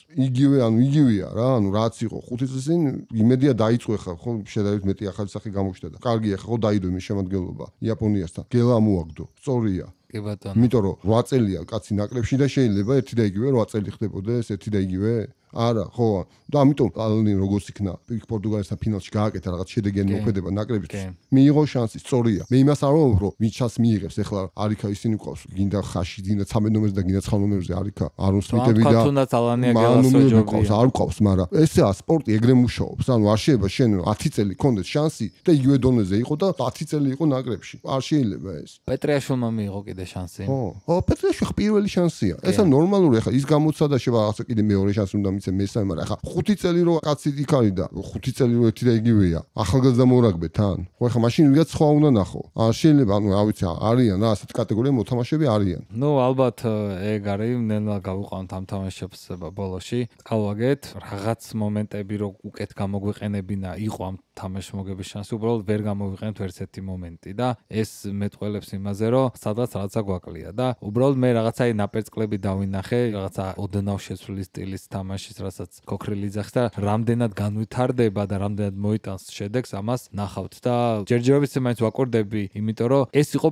იგივეა რა, ანუ რაც იყო 5 წელს წინ იმედია დაიწყო ხა, ხო, შედარებით მეტი ახალი სახე გამოჩნდა და კარგია ხა, ხო დაიდო იმის შემადგენლობა იაპონიასთან. გელა მოაგდო. სწორია. კი ბატონო. იმიტომ რომ 8 წელია კაცი ნაკრებში და შეიძლება ერთი და იგივე 8 წელი ხდებოდეს, ერთი და იგივე. არა, ხო. და ამიტომ ალნი როგორც იქნა, პორტუგალიასთან ფინალში გააკეთა რაღაც შედეგიანი მოქმედება ნაკრებისთვის. მიიღო შანსი, სწორია. მე იმას არ ვამბობ, რომ ვინც ჩანს მიიღებს, ეხლა არიქა ისინი ყავს, გინდა ხაში, გინდა 13 ნომერზე და გინდა 9 ნომერზე არიქა, არონ სმიტები და თუნდაც ალანია გელასო ჯობია. არ ყავს, მაგრამ ესეა სპორტი ეგრე მუშაობს. ანუ არ შეიძლება შენ 10 წელი კონდეს შანსი და იგივე დონეზე იყო და 10 წელი იყო ნაკრებში. არ შეიძლება ეს. პეტრიაშვილმა მიიღო კიდე შანსი. ხო, პეტრიაშვილი პირველი შანსია. ესა ნორმალურია, ხა ის გამოცა და შევა რაღაცა კიდე მეორე შანსი უნდა მიცე მესამე, მაგრამ ხა 5 წელი რო კაცი იქ არის და 5 წელი რო ერთი და იგივეა. ახალგაზრდა მორაგბე თან. ხო, ხა მაშინ ვიღაც სხვა უნდა ნახო. არ შეიძლება, ანუ რა ვიცი, არიან რა ასეთ კატეგორიის მოთამაშეები არიან. ნუ ალბათ ეგ არის, ნელა გავუყავთ ამ თამაშებს ბოლოში. ყავაგეთ რაღაც მომენტები რო უკეთ გამოგვიყენებინა, იყო ამ თამაშ მოგების შანსი, უბრალოდ ვერ გამოვიყენეთ ერთ ერთი მომენტი და ეს მეტყველებს იმაზე, რომ სადღაც რაღაცა გვაკლია და უბრალოდ მე რაღაცა ნაპერწკლები დავინახე, რაღაცა ოდნავ შეცვლის სტილის თამაშის, რასაც ქოქრილი ძახს და რამდენად განვითარდება და რამდენად მოიტანს შედეგს, ამას ნახავთ და ჯერჯერობით მაინც ვაკორდები, იმიტომ რომ ეს იყო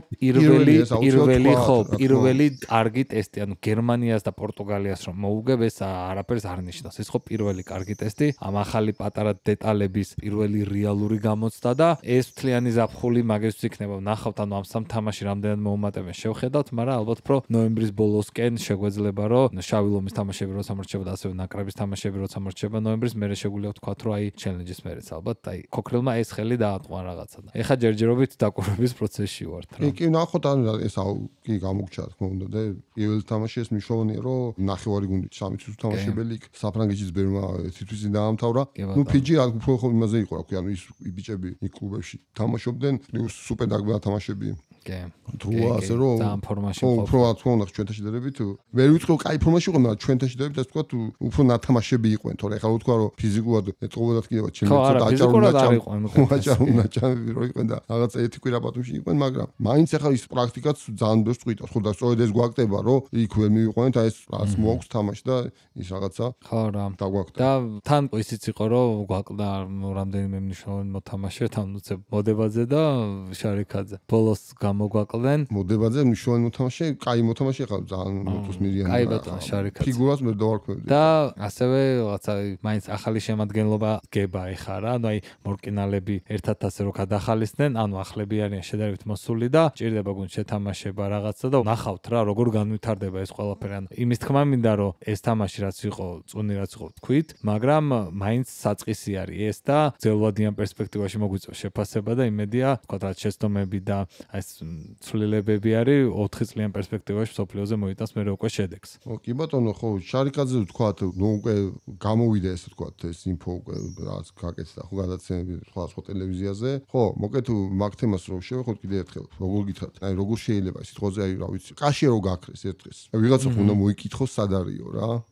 პირველი კარგი ტესტი, ანუ გერმანიას და პორტუგალიას რომ მოუგებ, ეს არაფერს არ ნიშნავს. ეს იყო პირველი კარგი ტესტი, ამ ახალი პატარა დეტალების პირველი რეალური გამოცდა და ეს მთლიანი ზაფხული მაგისთვის იქნება. ნახავთ, ანუ ამ სამ თამაში რამდენად მოუმატებენ შევხედავთ, მაგრამ ალბათ უფრო ნოემბრის ბოლოსკენ შეგვეძლება, რომ შავი ლომის თამაშები როცა მორჩება და ასევე ნაკრების თამაშები როცა მორჩება ნოემბრის, მერე შეგვიძლია ვთქვათ, რომ აი ჩელენჯის მერეც ალბათ აი ქოქრილმა ეს ხელი დაატყვა რაღაცა და ეხა ჯერჯერობით დაკვირვების პროცესში ვართ რა. კი, ნახოთ, ანუ ეს კი გამოგჩა, თქმა უნდა და პირველი თამაში ეს მნიშვნელოვანია, რომ ნახევარი გუნდით 3 წუთი თამაშებელი იქ საფრანგეთის ბერმა თითქმის დაამთავრა. ნუ ფიჯი უფრო ხო იმაზე იყო, რა ქვია, ანუ ის ბიჭები იქ კლუბებში თამაშობდნენ, პლუს სუპერ დაგბა თამაშები. კი. დროა ასე რომ ძალიან ფორმაში ყოფილი. უფრო თქონდა ჩვენთან შედარებით. ვერ ვიტყვი, კაი ფორმაში იყო, მაგრამ ჩვენთან შედარებით ასე ვთქვათ, უფრო ნათამაშები იყვნენ, თორე ეხლა ვთქვა, რომ ფიზიკურად ეტყობოდათ კიდევ ჩემი ცოტა აჭარუნაჭამები რო იყვნენ და რაღაც ერთი კვირა ბათუმში იყვნენ, მაგრამ მაინც ეხლა ის პრაქტიკაც ძალიან ბევრს წვიტავს, ხო და სწორედ ეს გვაკტება, რომ იქ ვერ მივიყვანეთ, აი ეს რაც მოაქვს თამაში და ის რაღაცა ხო რა დაგვაკტება. და თან ისიც იყო, რომ გვაკლდა რამდენიმე მნიშვნელოვანი მოთამაშე, თამნუცე მოდებაძე და შარიქაძე. ბოლოს გამოგვაკლდნენ. მოდებაძე მნიშვნელოვანი მოთამაშე, კაი მოთამაშე ხარ, ძალიან მოწოს მირიანი. კაი ბატონო, შარიქაძე. ფიგურას მე დავარქმევდი. და ასევე რაღაცა მაინც ახალი შემადგენლობა გება ეხა რა, ანუ აი მორკინალები ერთად ასე რო გადახალისდნენ, ანუ ახლები არიან შედარებით მოსული და ჭირდება გუნდ შეთამაშება რაღაცა და ნახავთ რა, როგორ განვითარდება ეს ყველაფერი. ანუ იმის თქმა მინდა, რომ ეს თამაში რაც იყო, წუნი რაც იყო თქვით, მაგრამ მაინც საწყისი არის ეს და ძელვადიან პერსპექტივაში მოგვიწევს შეფასება და იმედია, თქვა რა შეცდომები და ეს ცვლილებები არის 4 წლიან პერსპექტივაში სოფლიოზე მოიტანს მე უკვე შედეგს. კი ბატონო, ხო, შარიკაძე ვთქვათ, ნუ უკვე გამოვიდა ესე ვთქვათ, ეს ინფო უკვე რაც გაკეთდა ხო გადაცემები სხვა ტელევიზიაზე. ხო, მოკეთ მაგ თემას რო შევეხოთ კიდე ერთხელ. როგორ გითხრათ? აი როგორ შეიძლება სიტყვაზე აი რა ვიცი, კაში რო გაქრეს ერთ დღეს. ვიღაცა უნდა მოიკითხოს სად არისო რა.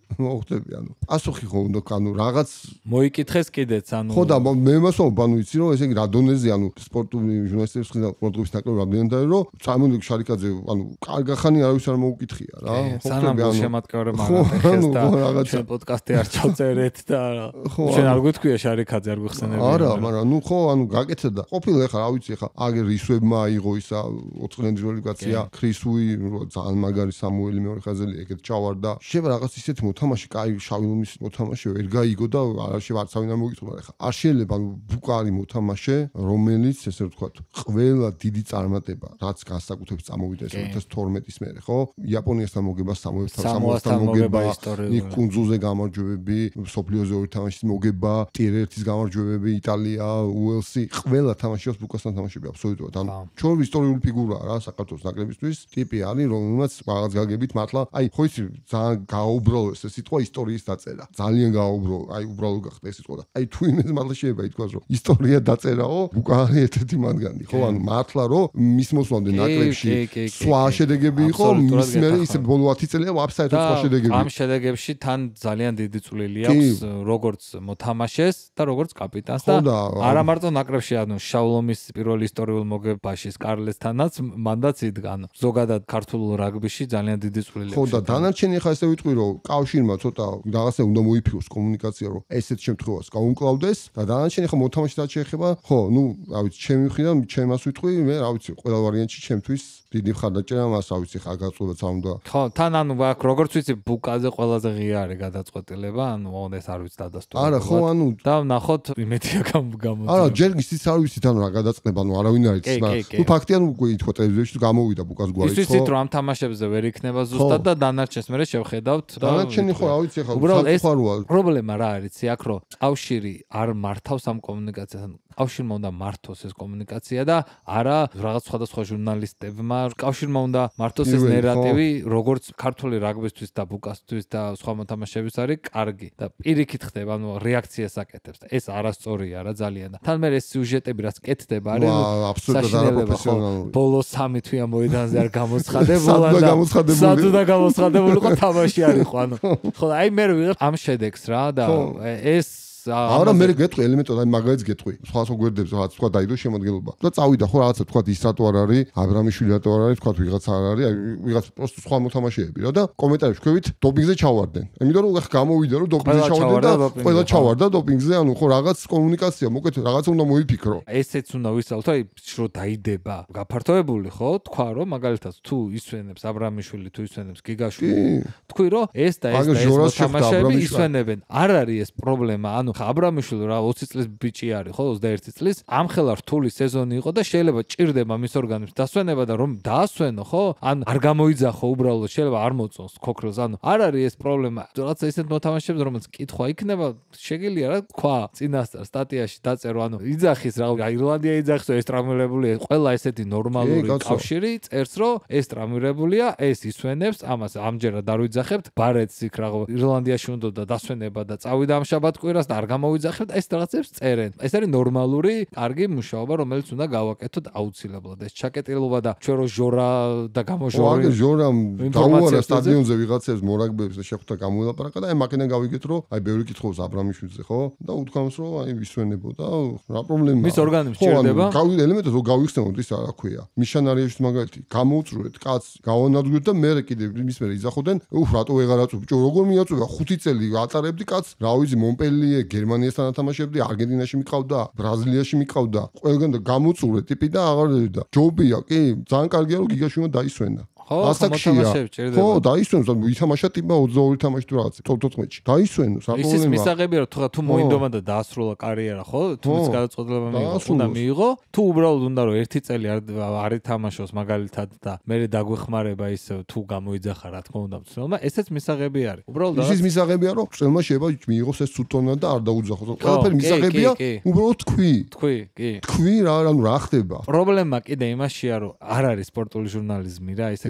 მოხდები, ანუ ასოხი ხო უნდა ანუ რაღაც მოიკითხეს კიდეც, ანუ ხო და მე მასწავლებ, ანუ იცი რომ ესე იგი რა დონეზე, ანუ სპორტული ჟურნალისტების ხიდან სპორტების ნაკრები რამდენად არის, რომ წამოდი შარიკაძე, ანუ კარგახანი არავის არ მოუკითხია რა. სანამ შემატკივრებმა აღეხეს და ჩვენ პოდკასტი არ ჩავწერეთ და ჩვენ არ გვეთქვია შარიკაძე არ გვიხსენებია. არა, მაგრამ ნუ ხო, ანუ გაკეთდა და ყოფილი ხა, რა ვიცი ხა, აგერ რისვებმა აიღო ისა 4 წლიანი კაცია, ქრისუი, ძალიან მაგარი სამუელი მეორე ხაზელი ეგეთ ჩავარდა. შევა რაღაც ისეთი მოთამაშე, კაი შავი ლომის მოთამაშე ვერ გაიგო და არ შევა არცავინ არ მოგიწონა ხა. არ შეიძლება ანუ ბუკარი მოთამაშე, რომელიც ესე ვთქვათ, ყველა დიდი წარმატება, რაც განსაკუთრებით წამოვიდა 2012-ის მერე, ხო? იაპონიასთან მოგება, სამოასთან მოგება, იქ კუნძულზე გამარჯვებები, სოფლიოზე ორი თამაშის მოგება, ტირ-1-ის გამარჯვებები, იტალია, უელსი, ყველა თამაშიას ბუკასთან თამაშები აბსოლუტურად. ანუ ჩვენი ისტორიული ფიგურაა რა საქართველოს ნაკრებისთვის, ტიპი არის, რომელმაც რაღაც გაგებით მართლა, აი, ხო იცი, ძალიან გააუბრალო ეს სიტყვა ისტორიის დაწერა. ძალიან გააუბრალო, აი, უბრალოდ გახდა ეს სიტყვა. აი, თუ იმეს მართლა შეიძლება ითქვას, რომ ისტორია დაწერაო, ბუკარი ერთ-ერთი მათგანი, ხო? ანუ მართლა რომ მის მოსვლამდე ნაკრებში სხვა შედეგები იყო, მის მერე ისე ბოლო 10 წელია აბსოლუტურად სხვა შედეგები. ამ შედეგებში თან ძალიან დიდი წვლილი აქვს როგორც მოთამაშეს და როგორც კაპიტანს და არა მარტო ნაკრებში, ანუ შავლომის პირველ ისტორიულ მოგებაში კარლესთანაც მანდაც იდგა. ზოგადად ქართულ რაგბიში ძალიან დიდი წვლილი აქვს. ხო და დანარჩენი ხა ესე ვიტყვი რომ კავშირმა ცოტა რაღაცა უნდა მოიფიქროს კომუნიკაცია რომ ესეთ შემთხვევას გაუმკლავდეს და დანარჩენი ხა მოთამაშეთა შეეხება ხო ნუ რა ვიცი ჩემი მხრიდან ჩემას ვიტყვი მე რა ვიცი ყველა ვარიანტში ჩემთვის დიდი მხარდაჭერა მას რა ვიცი ხა გაწყვეტილება უნდა ხო თან ანუ აქ როგორც ვიცი ბუკაზე ყველაზე ღია არის გადაწყვეტილება ანუ ეს არ ვიცი დადასტურებულად არა ხო ანუ და ნახოთ იმედია გამოწვევს არა ჯერ ისიც არ ვიცით ანუ რა გადაწყვეტილება ანუ არავინ არ იცის მაგრამ თუ ფაქტია ნუ ითქვა ტელევიზიაში გამოვიდა ბუკას გვარი ხო ისიც რომ ამ თამაშებზე ვერ იქნება ზუსტად და დანარჩენს მე შევხედავთ დანარჩენი ხო რა ვიცი ხა უბრალოდ პრობლემა რა არის იცი აქ რომ კავშირი არ მართავს ამ კომუნიკაციას კავშირმა უნდა მართოს ეს კომუნიკაცია და არა რაღაც სხვადასხვა ჟურნალისტებმა კავშირმა უნდა მართოს ეს ნარატივი როგორც ქართული რაგბისთვის და ბუკასთვის და სხვა მოთამაშეების არის კარგი და პირიქით ხდება ანუ რეაქციას აკეთებს და ეს არასწორია რა ძალიან და თან მე ეს სიუჟეტები რაც კეთდება არის აბსოლუტურად არაპროფესიონალური ბოლო 3 თვიან მოედანზე არ გამოცხადებულა და სადუდა გამოცხადებული ყო თამაში არ იყო ანუ ხო აი მე ვიღებ ამ შედეგს რა და ეს არა მე გეტყვი ელემენტად აი მაგალითს გეტყვი სხვა გვერდებზე რაღაც სხვა დაიდო შემოდგენილობა და წავიდა ხო რაღაცა თქვა ის რატო არ არის აბრამიშვილი რატო არ არის თქვა ვიღაცა არ არის აი ვიღაც პროსტ სხვა მოთამაშეები რა და კომენტარებში ვქვევით დოპინგზე ჩავარდნენ იმიტომ რომ გამოვიდა რომ დოპინგზე ჩავარდნენ და ყველა ჩავარდა დოპინგზე ანუ ხო რაღაც კომუნიკაცია მოკეთ რაღაც უნდა მოიფიქრო ესეც უნდა ვისაუბროთ აი რო დაიდება გაფართოებული ხო თქვა რომ მაგალითად თუ ისვენებს აბრამიშვილი თუ ისვენებს გიგაშვილი თქვი რომ ეს და ეს და ეს მოთამაშეები ისვენებენ არ არის ეს პრობლემა ანუ აბრამიშვილი რა 20 წლის ბიჭი არის ხო 21 წლის ამხელა რთული სეზონი იყო და შეიძლება ჭირდება მის ორგანიზმს დასვენება და რომ დაასვენო ხო ან არ გამოიძახო უბრალოდ შეიძლება არ მოწონს ქოქრელს ანუ არ არის ეს პრობლემა რაღაცა ისეთ მოთამაშეებს რომელიც კითხვა იქნება შეგიძლია რა თქვა წინასწარ სტატიაში დაწერო ანუ იძახის რა ირლანდია იძახის ეს ტრამვირებულია ყველა ესეთი ნორმალური კავშირი წერს რომ ეს ტრამვირებულია ეს ისვენებს ამას ამჯერად არ ვიძახებთ ბარეთს იქ რა ირლანდიაში უნდა დასვენება და წავიდა ამ შაბათ-კვირას და არ გამოვიძახებთ ეს რაღაცებს წერენ. ეს არის ნორმალური, კარგი მუშაობა, რომელიც უნდა გავაკეთოთ აუცილებლად. ეს ჩაკეტილობა და ჩვენ რო ჟორა და გამოჟორი. აგერ ჟორამ დაუარა სტადიონზე ვიღაცებს მორაგბებს და შეხვდა გამოელაპარაკა და აი მაქედან გავიგეთ რომ აი ბევრი კითხავს აბრამიშვილზე ხო? და უთქვამს რომ აი ვისვენებოდა რა პრობლემაა. მის ორგანიზმს ჭირდება? გავიგე ელემენტად რომ გავიხსენოთ ის რა ქვია. მიშანარიაში მაგალითი გამოუწურეთ კაც გავანადგურეთ და მე კიდე მის მერე იძახოდნენ რატო ვეღარ აწუხ? ბიჭო როგორ მიაწუხა 5 წელი ატარებდი კაც რა ვიცი მონპელიე გერმანიასთან ათამაშებდი, არგენტინაში მიყავდა, ბრაზილიაში მიყავდა, ყველგან და გამოწურე ტიპი და აღარ დედა. ჯობია, კი, ძალიან კარგია რომ გიგაშვილმა დაისვენა. მოთამაშეებს ჭირდება. ხო, დაისვენოს, ითამაშა ტიპმა 22 თამაში თუ რაღაც 14-ში. დაისვენოს, რა პრობლემაა. ისიც მისაღებია, რომ თუ მოინდომა და დაასრულა კარიერა, ხო? თუ ის გადაწყვეტილება უნდა მიიღო, თუ უბრალოდ უნდა რომ 1 წელი არ ითამაშოს მაგალითად და მე დაგვეხმარება ის თუ გამოიძახა რა თქმა უნდა მცნობა, ესეც მისაღები არის. უბრალოდ ისიც მისაღებია, რომ წელმა შეიძლება მიიღოს ეს ცუდთონა და არ დაუძახოს. ყველაფერი მისაღებია, უბრალოდ თქვი, კი. თქვი რა, ანუ რა ხდება? პრობლემა კიდე იმაშია, რომ არ არის სპორტული ჟურნალიზმი რა, ესე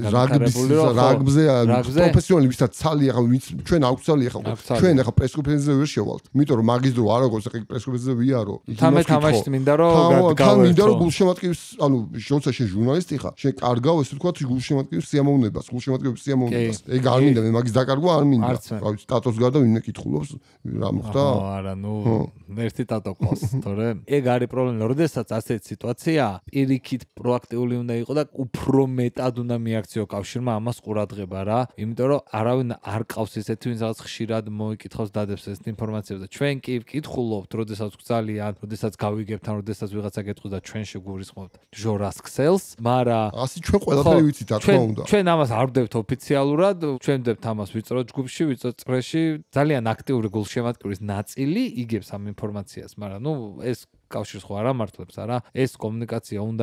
განვითარებული რომ რაგბზე პროფესიონალი ვისაც ცალი ახლა ჩვენ აქვს ცალი ახლა ჩვენ ახლა პრესკრიფენზე ვერ შევალთ იმიტომ რომ მაგის დრო არ აქვს ახლა პრესკრიფენზე ვიარო თამე თამაშით მინდა რომ თან მინდა რომ გულშემატკივრის ანუ როცა შენ ჟურნალისტი ხარ შენ კარგავ ესე ვთქვათ გულშემატკივრის სიამოვნებას ეგ არ მინდა მე მაგის დაკარგვა არ მინდა რა ვიცი სტატუს გარდა ვინმე კითხულობს რა მოხდა არა ნუ ერთი ტატო ყავს თორე ეგ არის პრობლემა როდესაც ასეთ სიტუაცია პირიქით პროაქტიული უნდა იყო და უფრო მეტად უნდა მიაქციო კავშირმა ამას ყურადღება რა იმიტომ რომ არავინ არ ყავს ესეთი ვინც რაღაც ხშირად მოიკითხავს დადებს ეს ინფორმაციას და ჩვენ კი ვკითხულობთ როდესაც გძალიან როდესაც გავიგებთ ან როდესაც ვიღაცა გეტყვის და ჩვენ შეგურისხმობთ ჟორას ქსელს მაგრამ ასე ჩვენ ყველაფერი ვიცით რა თქმა უნდა ჩვენ ამას არ ვდებთ ოფიციალურად ჩვენ ვდებთ ამას ვიწრო ჯგუფში ვიწრო წრეში ძალიან აქტიური გულშემატკივრის ნაწილი იგებს ამ ინფორმაციას მაგრამ ნუ ეს კავშირს ხო არ ამართლებს არა ეს კომუნიკაცია უნდა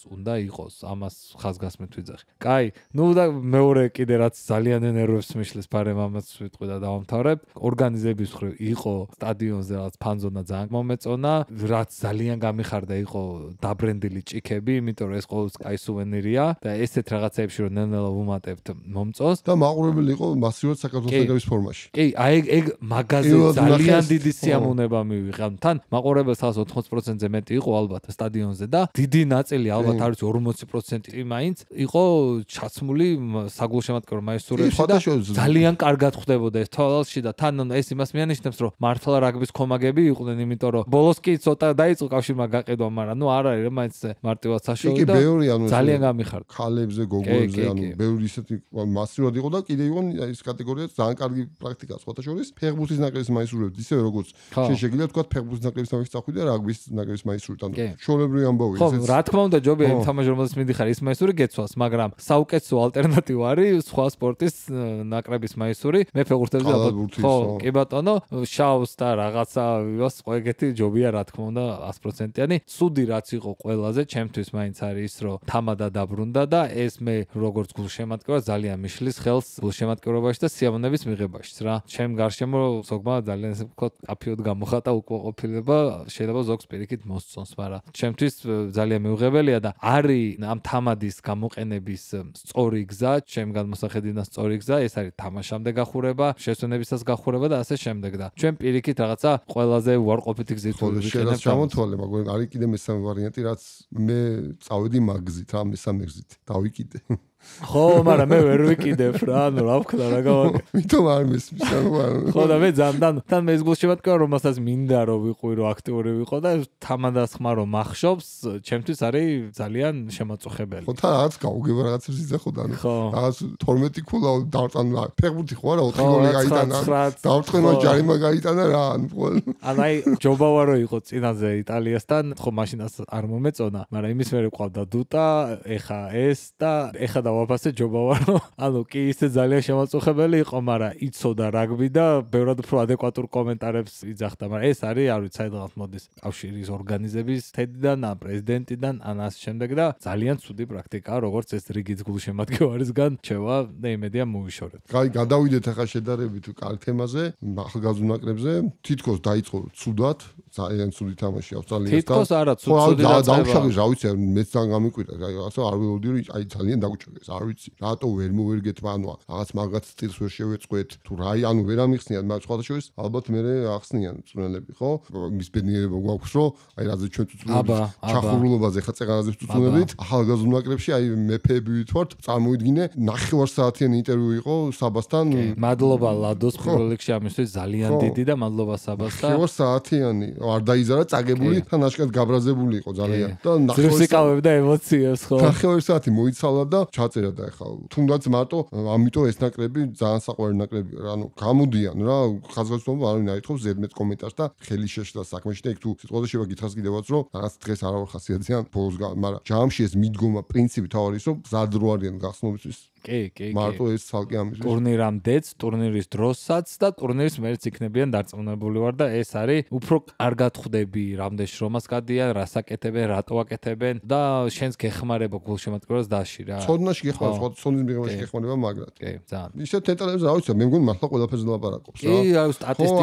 იყოს ამას ხაზგასმით ვიძახი კაი ნუ და მეორე კიდე რაც ძალიან ენერვებს მიშლის ფარემ ამას ვიტყვი და დავამთავრებ ორგანიზების მხრივ იყო სტადიონზე რაღაც ფანზონა ძალიან მომეწონა რაც ძალიან გამიხარდა იყო დაბრენდილი ჭიქები იმიტომ რომ ეს ყოველთვის კაი სუვენირია და ესეთ რაღაცეებში რომ ნელ-ნელა ვუმატებთ მომწონს და მაყურებელი იყო მასიურად საქართველოს ეგების ფორმაში კი აი ეგ მაგაზე ძალიან დიდი სიამოვნება მივიღე თან მაყურებელს 80%-ზე მეტი იყო ალბათ სტადიონზე და დიდი ნაწილი ალბათ არის 40% მაინც იყო ჩაცმული საგულშემატკივრო მაისურებში და ძალიან კარგად ხდებოდა ეს თვალში და თან ეს იმას მიანიშნებს რომ მართლა რაგბის კომაგები იყვნენ იმიტომ რომ ბოლოს კი ცოტა დაიწყო კავშირმა გაყიდვა მაგრამ ნუ არ არის მაინც მარტივად საშუალო და ძალიან გამიხარდა ქალებზე გოგოებზე ანუ ბევრი ისეთი მასიურად იყო და კიდე იყო ის კატეგორია ძალიან კარგი პრაქტიკა სხვათა შორის ფეხბურთის ნაკრების მაისურებით ისევე როგორც შენ შეგიძლია თქვა ფეხბურთის ნაკრების თავის წახვიდე და რაგბის ნაკრების მაისურით ანუ შოლებრივი ამბავი ხო რა თქმა უნდა ჯობია იმ თამაშს რომელსაც მიდიხარ ის მაისური გეცვალს მაგრამ საუკეთესო ალტერნატივა არის სხვა სპორტის ნაკრების მაისური მე ფეხბურთებზე ალბათ ხო კი ბატონო შავს და რაღაცა ვიოს ყოველგეთი ჯობია რა თქმა უნდა 100%-იანი სუდი რაც იყო ყველაზე ჩემთვის მაინც არის ის რომ თამადა დაბრუნდა და ეს მე როგორც გულშემატკივარ ძალიან მიშლის ხელს გულშემატკივრობაში და სიამოვნების მიღებაშიც რა ჩემ გარშემო ზოგმა ძალიან ესე ვთქვათ აფიოდ გამოხატა უკმაყოფილება შეიძლება ზოგს პირიქით მოსწონს, მაგრამ ჩემთვის ძალიან მიუღებელია და არის ამ თამადის გამოყენების სწორი გზა, ჩემ განმოსახედიდან სწორი გზა, ეს არის თამაშამდე გახურება, შესვენებისას გახურება და ასე შემდეგ და ჩვენ პირიქით რაღაცა ყველაზე უარყოფითი გზით ვიყენებთ. ჩამოთვალე, მაგრამ არის კიდე მესამე ვარიანტი, რაც მე წავედი მაგზით, რა მესამე გზით, დავიკიდე. ხო, მაგრამ მე ვერ ვიკიდებ რა, ანუ რა ვქნა რა გავაკეთე. მითომ არ მესმის, ანუ ხო და მე თან მე ეს გულშემატკივარი რომელსაც მინდა რომ ვიყო რომ აქტიური ვიყო და თამადას ხმა რომ მახშობს, ჩემთვის არის ძალიან შემაწუხებელი. ხო, თან რაღაც გავუგება რაღაცებს იძახო და რაღაც 12 ქულა დავწანო, ფეხბურთი ხო არა 4 გოლი გაიტანა. დავწენო ჯარიმა გაიტანა რა, ანუ აი ჯობავა რო იყო წინაზე იტალიასთან, ხო მაშინაც არ მომეწონა, მაგრამ იმის მერე ყავდა დუტა, ეხა ეს და ეხა დავაფასე ჯობავა რომ ანუ კი ისე ძალიან შემაწუხებელი იყო, მაგრამ იცოდა რაგბი და ბევრად უფრო ადეკვატურ კომენტარებს იძახდა, მაგრამ ეს არის არ ვიცი საერთოდ მოდის კავშირის ორგანიზების თედიდან, ან პრეზიდენტიდან, ან ასე შემდეგ და ძალიან ცუდი პრაქტიკაა, როგორც ეს რიგიც გულშემატკივარისგან ჩევა და იმედია მოვიშორეთ. კაი, გადავიდეთ ახლა შედარებით კარგ თემაზე, ახალგაზრდა ნაკრებზე, თითქოს დაიწყო ცუდად, ძალიან ცუდი თამაში ავსტრალიასთან. თითქოს არა, ცუდი დავშალე, რა ვიცი, მეც ძალიან გამიკვირდა, ასე არ ველოდი რომ აი ძალიან დაგვჭირდეს, არ ვიცი. რატო ვერ მოვერგეთ, ანუ რაღაც მაგათ სტილს ვერ შევეწყვეთ, თუ რა, ანუ ვერ ამიხსნიან, მაგრამ სხვა შორის ალბათ მე ახსნიან წვნელები, ხო? მის ბედნიერება გვაქვს, რომ აი რაზე ჩვენ წუნებით ჩახურულობაზე ხა წეღანაზე წუნებით, ახალგაზრდა ნაკრებში აი მეფეები ვითვართ, წარმოიდგინე, 9 საათიანი ინტერვიუ იყო საბასთან. მადლობა ლადოს პირველ რიგში ამისთვის ძალიან დიდი და მადლობა საბასთან. 9 საათიანი არ დაიზარა წაგებული და ნაშკად გაბრაზებული იყო ძალიან და ზრსიკავებდა ემოციებს ხო 9 საათი მოიცალა და ჩაწერა და ეხლა თუნდაც მარტო ამიტომ ეს ნაკრები ძალიან საყვარელი ნაკრები ანუ გამოდიან რა ხაზგასმობა არ ვინ აითხობს ზედმეტ კომენტარს და ხელი შეშლა საქმეში და იქ თუ სიტყვაზე შევა გითხრას კიდევაც რომ რაღაც დღეს არ ახასიათებიან ბოლოს მაგრამ ჯამში ეს მიდგომა პრინციპი თავი ის რომ გზად რო არიან გახსნობისთვის კი. მარტო ეს ცალკე ამის ტურნირამდეც, ტურნირის დროსაც და ტურნირის მერეც იქნებიან დარწმუნებული ვარ და ეს არის უფრო კარგად ხვდები, რამდენ შრომას გადიან, რას აკეთებენ, რატო აკეთებენ და შენს გეხმარება გულშემატკივრას დასში რა. ცოდნაში გეხმარება, სხვა ცოდნის მიღებაში გეხმარება მაგრამ. კი, ძალიან. ისეთ დეტალებზე რა ვიცი, მე მგონი მართლა ყველაფერზე ლაპარაკობს რა. კი, აი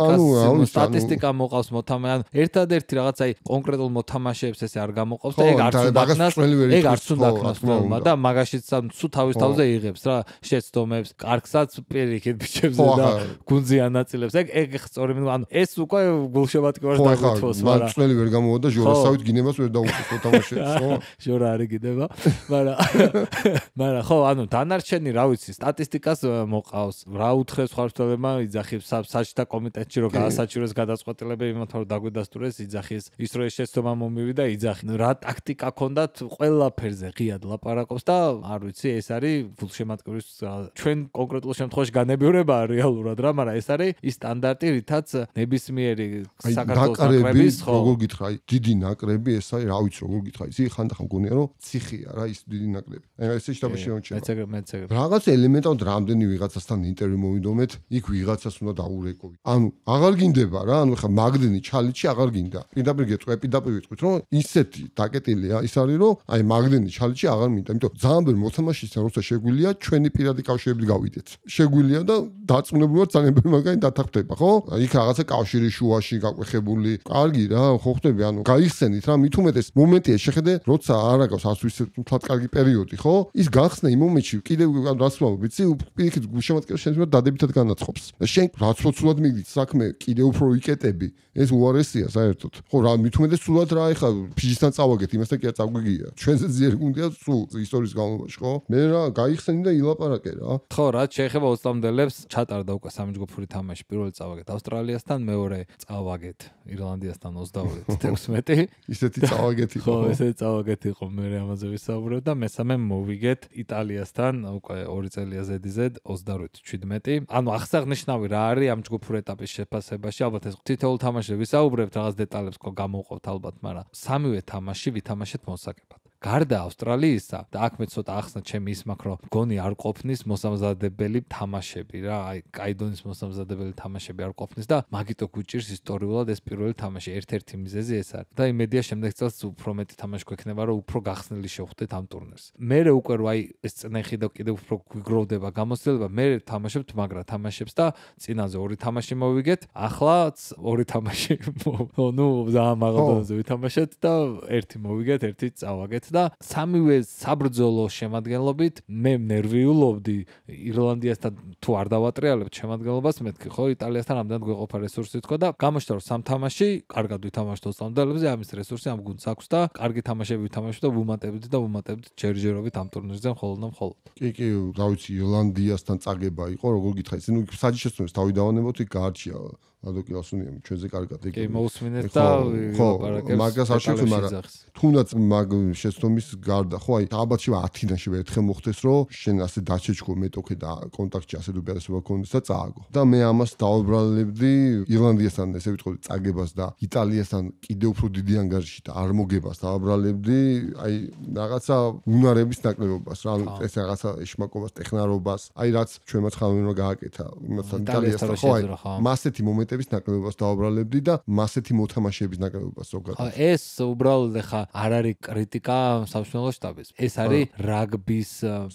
სტატისტიკა მოყავს მოთამაშე, ერთადერთი რაღაც აი კონკრეტულ მოთამაშეებს ესე არ გამოყავს და ეგ არც უნდა ქნას და მაგაშიც თუ თავის თავზე იღებს რა შეცდომებს, კარგსაც პირიქით ბიჭებზე და გუნდზე ანაწილებს. ეგ სწორი ანუ ეს უკვე გულშემატკივარს დაგვეთვალს, მაგრამ წელი ვერ გამოვიდა ჟორასავით გინებას ვერ დაუყო თამაშებს, ხო? ჟორა არ იგიდება, მაგრამ ხო, ანუ დანარჩენი რა ვიცი, სტატისტიკას მოყავს. რა უთხრეს ხარჯალებმა იძახებს საჭთა კომიტეტში რომ გაასაჭიროს გადაწყვეტილებები იმათ რომ დაგვიდასტურეს იძახის ის რო შეცდომა მომივიდა იძახი. რა ტაქტიკა ქონდათ ყველაფერზე ღიად ლაპარაკობს და არ ვიცი ეს არის გულშემატკივრის ჩვენ კონკრეტულ შემთხვევაში განებივრება რეალურად რა, მაგრამ ეს არის ის სტანდარტი, რითაც ნებისმიერი საქართველოს ნაკრების ხო როგორ გითხრა, დიდი ნაკრები ეს არის, რა ვიცი როგორ გითხრა, ის ხანდახან მგონია რომ ციხია რა ის დიდი ნაკრები. ეს შეიძლება შემოჩება. მეც რაღაც ელემენტად რამდენი ვიღაცასთან ინტერვიუ მოვიდომეთ, იქ ვიღაცას უნდა დაურეკოვი. ანუ აღარ გინდება რა, ანუ ხა მაგდენი ჩალიჩი აღარ გინდა. პირდაპირ ვიტყვით რომ ისეთი დაკეტილია ის არის რომ აი მაგდენი ჩალიჩი აღარ მინდა. იმიტომ ძალიან ბევრი მოთამაშისთან როცა შეგვილია ჩვენი პირადი კავშირები გავიდეთ. შეგვილია და დარწმუნებულად ძალიან ბევრი მაგანი დათანხმდება, ხო? იქ რაღაცა კავშირი შუაში გაყვეხებული. კარგი რა, ხო ხტები, ანუ გაიხსენით რა, მით უმეტეს მომენტია შეხედე, როცა არ აქვს ასვლის თლად კარგი პერიოდი, ხო? ის გახსნა იმ მომენტში კიდევ რაც ვიცი, პირიქით გულშემატკივრს შეიძლება დადებითად განაცხობს. და შენ რაც როცულად მიგდით საქმე კიდევ უფრო იკეტები, ეს უარესია საერთოდ. ხო რა, მით უმეტეს სულად რა, ეხლა ფიჯისთან წავაგეთ, იმასთან კი არ წაგვიგია. ჩვენზე ძიერი გუნდია სულ ისტორიის განმავლობაში, ხო? მე რა, გაიხსენი და ილაპარაკე რა. ხო, რა შეეხება 20-მდელებს, ჩატარდა უკვე სამჯგუფური თამაში, პირველი წავაგეთ ავსტრალიასთან, მეორე წავაგეთ ირლანდიასთან 22-16. ისეთი წავაგეთ იყო. ხო, ესეთი წავაგეთ იყო, მე ამაზე ვისაუბრებ და მესამე მოვიგეთ იტალიასთან, უკვე 2 წელია ზედიზედ 28-17. ანუ აღსანიშნავი რა არის ამ ჯგუფურ ეტაპის შეფასებაში, ალბათ ეს თითოეულ თამაშზე ვისაუბრებთ, რაღაც დეტალებს გამოვყავთ ალბათ, მაგრამ სამივე თამაში ვითამაშეთ მოსაკებად. გარდა ავსტრალიისა და აქ მე ცოტა ახსნა ჩემი ის მაქვს რომ გონი არ ყოფნის მოსამზადებელი თამაშები რა, აი კაიდონის მოსამზადებელი თამაშები არ ყოფნის და მაგიტო გვიჭირს ისტორიულად ეს პირველი თამაში, ერთ-ერთი მიზეზი ეს არის. და იმედია შემდეგ წელს უფრო მეტი თამაში გვექნება რომ უფრო გახსნილი შევხვდეთ ამ ტურნირს. მერე უკვე რომ აი ეს წნეხი და კიდევ უფრო გვიგროვდება გამოცდილება, მე თამაშებთ მაგრა თამაშებს და წინაზე 2 თამაში მოვიგეთ, ახლაც 2 თამაში ნუ ძალიან მაღალ დონეზე ვითამაშეთ და 1 მოვიგეთ, 1 წავაგეთ და სამივე საბრძოლო შემადგენლობით მე ნერვიულობდი ირლანდიასთან თუ არ დავატრიალებთ შემადგენლობას მეთქი ხო იტალიასთან ამდენად გვეყოფა რესურსი თქო და გამოჩნდა რომ სამ თამაში კარგად ვითამაშეთ 20-მდელებზე ამის რესურსი ამ გუნდს აქვს და კარგი თამაშები ვითამაშეთ და ვუმატებთ ჯერჯერობით ამ ტურნირზე მხოლოდ კი რა ვიცი ირლანდიასთან წაგება იყო როგორ გითხარი ნუ საჯიშესწორებს თავი დავანებოთ იქ გაარჩია ადოკი ასუნია ჩვენზე კარგად იგი მოусმინეთ და ლაპარაკებს მაგას არ შევხვი მაგრამ თუნდაც მაგ შეცდომის გარდა ხო აი ალბათ 10-დანში ერთხელ მოხდეს რომ შენ ასე დაჩეჩქო მეტოქე და კონტაქტში ასე დუბიასება კონდეს და წააგო და მე ამას დავაბრალებდი ირლანდიასთან ესე ვიტყოდი წაგებას და იტალიასთან კიდევ უფრო დიდი ანგარიში და არ მოგებას დავაბრალებდი აი რაღაცა უნარების ნაკლებობას რა ეს რაღაცა ეშმაკობას ტექნარობას აი რაც ჩვენმა ხალხმა გააკეთა იმასთან იტალიასთან ხო აი მასეთი მომენტების ნაკლებობას დავაბრალებდი და მასეთი მოთამაშეების ნაკლებობას ზოგადად ეს უბრალოდ ხა არ არის კრიტიკა სამშობლო შტაბის ეს არის რაგბის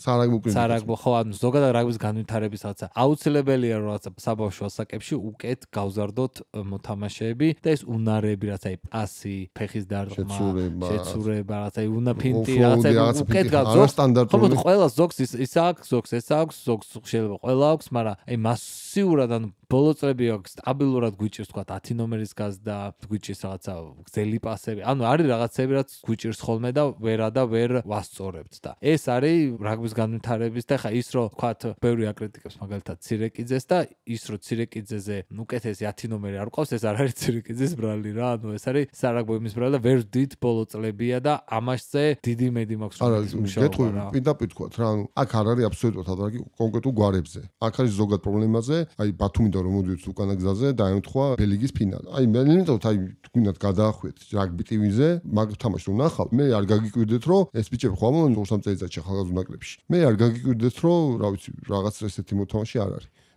სარაგბო ხო ანუ ზოგადად რაგბის განვითარების რაღაცა აუცილებელია რომ რაღაცა საბავშვო ასაკებში უკეთ გავზარდოთ მოთამაშეები და ეს უნარები რაც აი პასი ფეხის დარტყმა შეცურება რაც აი უნაფინტი რაღაცა უკეთ გავზარდოთ სტანდარტული ხო ყველა ზოგს ის აქვს ზოგს ეს აქვს ზოგს შეიძლება ყველა აქვს მაგრამ აი მასიურად ანუ ბოლო წლები აქვს სტაბილურად გვიჭირს თქვა 10 ნომერის გაზდა გვიჭირს რაღაცა გზელი პასები ანუ არის რაღაცები რაც გვიჭირს ხოლმე და ვერ ვასწორებთ და ეს არის რაგბის განვითარების და ხა ის რომ თქვა ბევრი აკრიტიკებს მაგალითად ცირეკიძეს და ის რომ ცირეკიძეზე უკეთესი 10 ნომერი არ ყავს ეს არ არის ცირეკიძის ბრალი რა ანუ ეს არის სარაგბო იმის ბრალი და ვერ ვდით ბოლო წლებია და ამაშზე დიდი მედი მაქვს მუშაობა პირდაპირ თქვა რა ანუ აქ არ არის აბსოლუტურად ადრაკი კონკრეტულ გვარებზე აქ არის ზოგად პრობლემაზე აი ბათუმიდან რომ მოდიოთ უკანა გზაზე დაემთხვა ბელიგიის ფინალი. აი მე ნეტოდ აი თქვენად გადაახვიეთ რაგბი ტივიზე, მაგ თამაშს რომ ნახავ, მე არ გაგიკვირდეთ რომ ეს ბიჭები ხო ამონ 2-3 წელიწადში ხალხურ ნაკრებში. მე არ გაგიკვირდეთ რომ, რა ვიცი, რაღაც ესეთი მოთამაშე არ არის.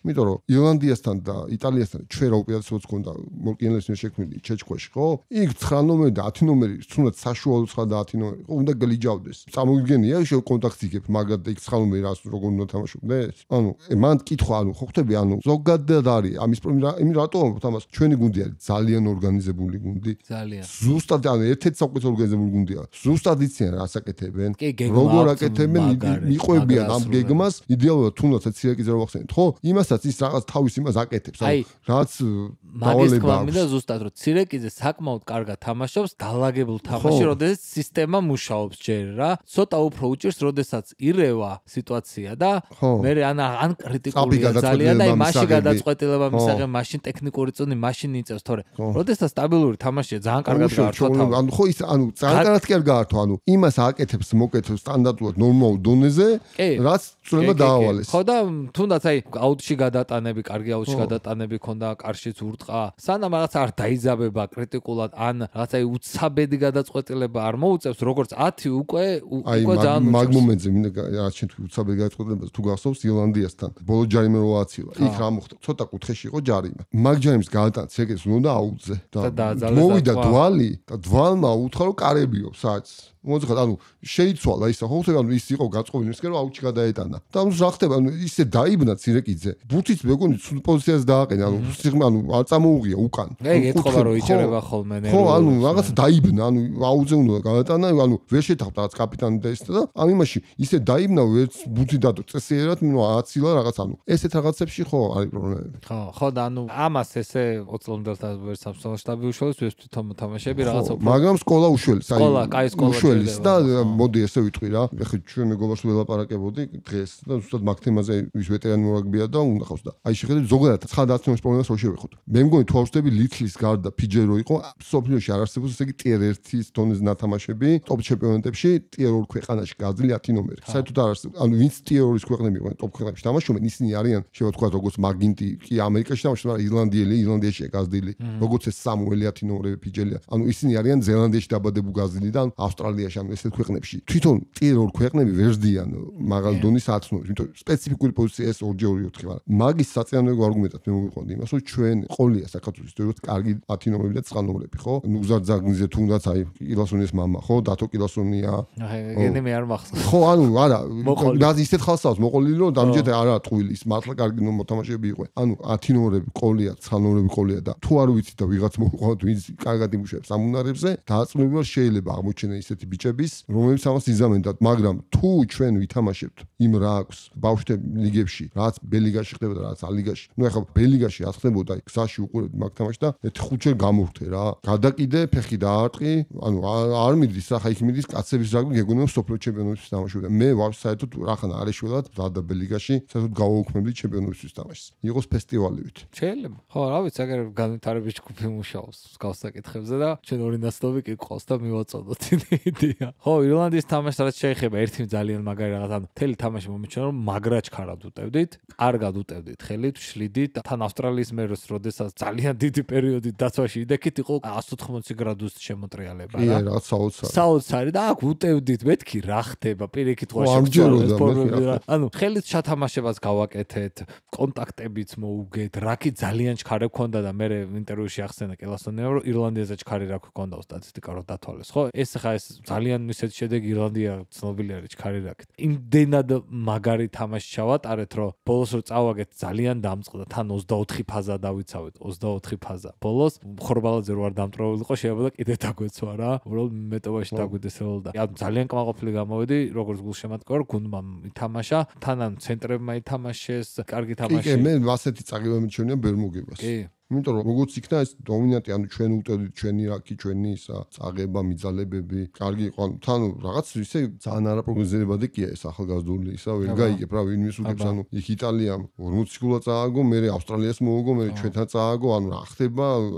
იმიტომ რომ ირლანდიასთან და იტალიასთან ჩვენ რა უპირატესობას გქონდა მოკინელს შექმნილი ჩეჩქვაში, ხო? იქ 9 ნომერი და 10 ნომერი, თუნდაც საშუალო 9 და 10 ნომერი, ხო, უნდა გლიჯავდეს. წარმოგიდგენია შე კონტაქტი იქ მაგად და იქ 9 ნომერი რას როგორ უნდა თამაშობდეს? ანუ მან კითხვა, ანუ ხო ხვდები, ანუ ზოგადად არის ამის პრობლემა, რატომ თამას ჩვენი გუნდი არის ძალიან ორგანიზებული გუნდი. ძალიან. ზუსტად ანუ ერთ-ერთი საკუთარ ორგანიზებული გუნდია. ზუსტად იციან რას აკეთებენ, როგორ აკეთებენ, მიყვებიან ამ გეგმას, იდეალურად თუნდაც ცირეკიძე რომ ახსენეთ, ხო? იმასაც ის რაღაც თავის იმას აკეთებს, ანუ რაც დავალება აქვს. და ზუსტად რომ ცირეკიძე საკმაოდ კარგად თამაშობს, დაალაგებულ თამაში, როდესაც სისტემა მუშაობს ჯერ რა. ცოტა უფრო უჭირს, როდესაც ირევა სიტუაცია და მე ან კრიტიკულია ძალიან და იმაში გადაწყვეტილება მისაღებ, მაშინ ტექნიკური წონი მაშინ იწევს, თორე როდესაც სტაბილური თამაშია, ძალიან კარგად გაართვა თავი. ანუ ხო ის ანუ ძალიან კარგად კი არ გაართვა, ანუ იმას აკეთებს მოკეთებს სტანდარტულად ნორმალურ დონეზე, რაც წვრილება დაავალეს. ხო და თუნდაც აი აუტში გადატანები, კარგი აუტში გადატანები ქონდა, კარშიც ურტყა. სანამ რაღაც არ დაიძაბება კრიტიკულად, ან რაღაც აი უცაბედი გადაწყვეტილება არ მოუწევს, როგორც 10 უკვე ძალიან მაგ მომენტზე მინდა რაც შენ უცაბედი გადაწყვეტილებას თუ გახსოვს ირლანდიასთან. ბოლო ჯარიმე რო აცილა. იქ რა მოხდა? ცოტა კუთხეში იყო ჯარიმა. მაგ ჯარიმს გადატანა ცეკეს უნდა აუძე და მოვიდა დვალი და დვალმა უთხრა რომ კარებიო საათს. მოძღა ანუ შეიცვალა ისა ხო ხდება ანუ ის იყო გაწყობილი ისე რომ აუჩი გადაეტანა და ანუ რა ხდება ანუ ისე დაიბნა ცირეკიძე ბუთიც მეგონი სულ პოზიციას დააყენა ანუ სიღმა ანუ არ წამოუღია უკან ეგ ეთქობა რომ იჭერება ხოლმე ნერვი ხო ანუ რაღაც დაიბნა ანუ აუძე უნდა გადაეტანა ანუ ვერ შეთანხმდა რაღაც კაპიტანი და ის და ამ იმაში ისე დაიბნა ვერც ბუთი დადო წესიერად ნუ აცილა რაღაც ანუ ესეთ რაღაცებში ხო არის პრობლემები ხო და ანუ ამას ესე 20 წლამდელთა ვერ სამსახურ შტაბი უშველის ეს თვითონ მოთამაშეები რაღაცა მაგრამ სკოლა უშველის აი სკოლა კაი სკოლა და მოდი ესე ვიტყვი რა. ეხლა ჩვენ მეგობარს ველაპარაკებოდი დღეს და ზუსტად მაგ თემაზე ვის ვეტერანი მორაგბია და უნდა ხავს და აი შეხედეთ ზოგადად 9-10 პრობლემას რო შევეხოთ. მე მგონი თუ ავშტები ლითლის გარდა ფიჯერო იყო სოფლიოში არ არსებობს ესე იგი ტიერ 1-ის დონეზე ნათამაშები ტოპ ჩემპიონატებში ტიერ 2 ქვეყანაში გაზრდილი 10 ნომერი. საერთოდ არ არსებობს. ანუ ვინც ტიერ 2-ის ქვეყნები იყვნენ ტოპ ქვეყნებში თამაშობენ ისინი არიან შევა თქვა როგორც მაგინტი კი ამერიკაში თამაშობენ მაგრამ ირლანდიელია გაზრდილი როგორც ეს სამუელი 10 ნომრები ფიჯელია. ანუ ისინი არიან ზელანდიაში დაბადებული გაზრდილი და ავსტრალიაში ან ესეთ ქვეყნებში თვითონ ტიერ 2 ქვეყნები ვერდიან მაღალ დონის ათნობს, იმიტომ სპეციფიკური პოზიცია ეს 2-4 მაგრამ მაგის საწინააღმდეგო არგუმენტად მე მოვიყვანდი იმას, რომ ჩვენ ყოლია საქართველოს ისტორიულად კარგი 10 ნომრები და 9 ნომრები, ხო? ნუგზარ ძაგნიზე თუნდაც აი კილასონის მამა, ხო? დათო კილასონია. ეგენი მე არ მახსოვს. ხო, ანუ არა, და ისეთ ხალხსაც მოყოლილი რომ დამჯერად არა ტყუილის, მართლა კარგი მოთამაშეები იყვნენ. ანუ 10 ნომრები ყოლია, 9 ნომრები ყოლია და თუ არ ვიცი და ვიღაც მოვიყვანოთ, ვინც კარგად იმუშავებს სამუნარებზე, დააწმუნებულად შეიძლება აღმოჩენა ისეთი ბიჭების რომლებიც ამას იზამენდათ, მაგრამ თუ ჩვენ ვითამაშებთ იმ რა აქვს ბავშვთა ლიგებში, რაც ბელიგაში ხდება და რაც ალიგაში. ნუ ეხლა ბელიგაში არ ხდებოდა, გზაში უყურებთ მაგ თამაშს და 5-ჯერ გამოვრთე რა. გადაკიდე, ფეხი დაარტყი, ანუ არ მიდის, ახლა იქ მიდის კაცების რაგბი გეგონა სოფლიო ჩემპიონატის თამაშობდა. მე ვარ საერთოდ რახანა არეშველად ზადა ბელიგაში, საერთოდ გავაუქმებდი ჩემპიონატის თამაშს. იყოს ფესტივალივით. შეიძლება. ხო, რა ვიცი, აგერ განვითარების ჯგუფი მუშაობს გავსაკითხებზე და ჩვენ ორი ნაცნობი კი ყავს და მივაწოდოთ იდეა. ხო, ირლანდიის თამაშს რაც შეეხება ერთი ძალიან მაგარი რაღაც, ანუ მთელი თამაში მომიჩნევა რომ მაგრაჩქარად უტევდით, კარგად უტევდით ხელით, შლიდით, თან ავსტრალიის მეროს, როდესაც ძალიან დიდი პერიოდი დაცვაში იდექით იყო 180 გრადუსი შემოტრიალება რა. რა საოცარი და აქ უტევდით, მეთქი რა ხდება, პირიქით ხო შეგვიძლია. ანუ ხელით შათამაშებას გავაკეთეთ, კონტაქტებიც მოუგეთ, რაკი ძალიან ჩქარე ქონდა და მე ინტერვიუში ახსენა კელასონია რომ ირლანდიაზე ჩქარე რა ქონდა სტატისტიკა რო დათვალეს, ხო? ეს ხა ეს ძალიან ისეთი შედეგი ირლანდია ცნობილი არის ჩქარი რაკეთ. იმდენად მაგარი თამაში ჩავატარეთ, რომ ბოლოს რო წავაგეთ ძალიან დამწყდა, თან 24 ფაზა დავიცავეთ, 24 ფაზა. ბოლოს ხორბალაძე რო არ დამტროვილიყო, შეიძლება კიდე დაგვეცვა რა. უბრალოდ მეტობაში დაგვიდესელდა. ანუ ძალიან კმაყოფილი გამოვედი, როგორც გულშემატკივარ გუნდმა ითამაშა, თანამ ცენტრებმა ითამაშეს, კარგი თამაში. კი, მე ასეთი წაგება მიჩვენია ბერმოგებას. კი. იმიტომ რომ როგორც იქნა ეს დომინანტი, ანუ ჩვენ უტევდით ჩვენი რაკი, ჩვენი ისა წაღება, მიძალებები, კარგი იყო. ანუ თან რაღაც ისე ძალიან არაპროგნოზირებადი კია ეს ახალგაზრდული ისა ვერ გაიგებ რა, ვინ მისუგებს, ანუ იქ იტალიამ 40 გოლა წააგო, მე ავსტრალიას მოუგო, მე ჩვენთან წააგო, ანუ რა ხდება, რაც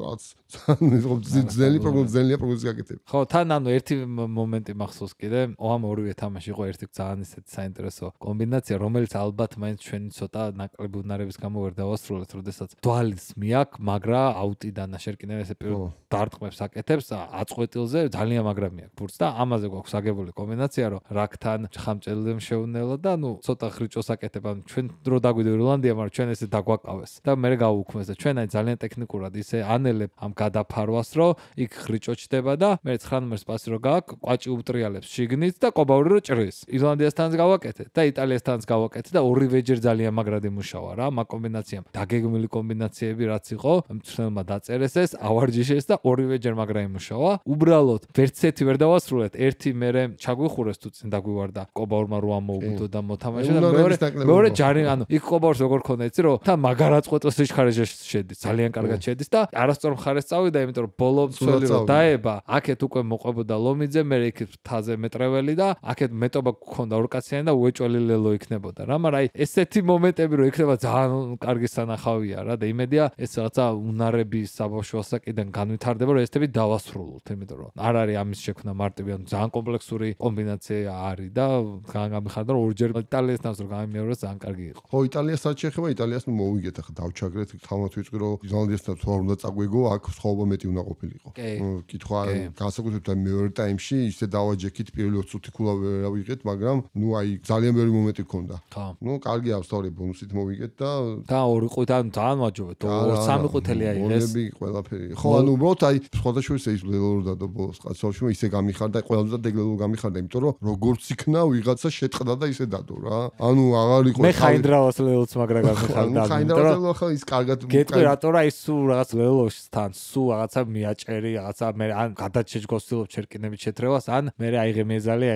ძნელი პროგნოზი გაკეთებ. ხო, თან ანუ ერთი მომენტი მახსოვს კიდე, ამ ორივე თამაში იყო ერთი ძალიან ისეთი საინტერესო კომბინაცია, რომელიც ალბათ მაინც ჩვენი ცოტა ნაკლები უნარების გამო ვერ დავასრულეთ, როდესაც დვალის მიაქვს, მაგრა აუტიდან შერკინე ესე პირველ დარტყმებს აკეთებს, აწყვეტილზე ძალიან მაგრა მიაქვს ბურთს და ამაზე გვაქვს აგებული კომბინაცია, რომ რაკთან ხამჭელზე შეუნელა და ნუ ცოტა ხრიჭოს აკეთებ, ანუ ჩვენ დრო დაგვიდე ირლანდია, მაგრამ ჩვენ ესე დაგვაკავეს და მე გავუქმეს და ჩვენ აი ძალიან ტექნიკურად ისე ანელებ ამ გადაფარვას, რომ იქ ხრიჭო ჩდება და მე 9 ნომერს პასი რო გააქვს, კვაჭი უტრიალებს შიგნით და ყობაური რო ჭრის. ირლანდიასთანაც გავაკეთეთ და იტალიასთანაც გავაკეთეთ და ორივეჯერ ძალიან მაგრად იმუშავა რა, ამ კომბინაციამ. დაგეგმილი კომბინაციები რაც იყო, მწვრთნელმა დაწერეს ეს, ავარჯიშეს და ორივეჯერ მაგრა იმუშავა. უბრალოდ ვერც ერთი ვერ დავასრულეთ. ერთი მერე ჩაგვიხურეს თუ წინ დაგვივარდა. ყობაურმა რო ამოუგდო და მოთამაშე და მეორე ჯარი, ანუ იქ ყობაურს როგორ ქონდა იცი რომ თან მაგარად წყვეტოს სიჩქარეში შედის, ძალიან კარგად შედის და არასწორ მხარეს წავიდა, იმიტომ რომ ბოლო მცველი რო დაება, აქეთ უკვე მოყვებოდა ლომიძე, მე იქ თაზე მეტრეველი და აქეთ მეტობა გქონდა ორკაციანი და უეჭველი ლელო იქნებოდა რა, მაგრამ აი ესეთი მომენტები რო იქნება ძალიან კარგი სანახავია რა და იმედია ეს რაღაცა უნარების საბავშვო ასაკიდან განვითარდება, რომ ესეთი დავასრულოთ, იმიტომ რომ არ არის ამის შექმნა მარტივი, ანუ ძალიან კომპლექსური კომბინაცია არის და გამიხარდა რომ ორჯერ იტალიასთან რო გამიმეორეს ძალიან კარგი იყო. ხო, იტალიასაც შეხება, იტალიას ნუ მოვიგეთ ახლა დავჩაგრეთ, თამათ ვიწყი რომ ირლანდიასთან თუ არ უნდა წაგვეგო, აქ სხვაობა მეტი უნდა ყოფილიყო. კითხვა განსაკუთრებით მეორე ტაიმში ისე დავაჯექით პირველი 20 წუთი ქულა ვერ ავიღეთ, მაგრამ ნუ აი ძალიან ბევრი მომენტი ქონდა. ნუ კარგი ავსტავრი ბონუსით მოვიგეთ და ორი ყუთი ან ძალიან მაჯობეთ. სამი ყუთელი აიღეს. მონები ყველაფერი. ხო, ანუ უბრალოდ აი სხვადასხვა ის ლელო დადო ბოლოს კაცავში, ისე გამიხარდა, ყველაზე დეგლელო გამიხარდა, იმიტომ რომ როგორც იქნა ვიღაცა შეტყდა და ისე დადო რა. ანუ აღარ იყო მე ხაინდრავას ლელოც მაგრა გამიხარდა. ხაინდრავას ლელო ხო ის კარგად გეტყვი რატო რა ის სულ რაღაც ლელოსთან სულ რაღაცა მიაჭერი, რაღაცა მე ან გადაჩეჯგოსილობ ჩერკინებით შეთრევას, ან მე აიღე მეზალი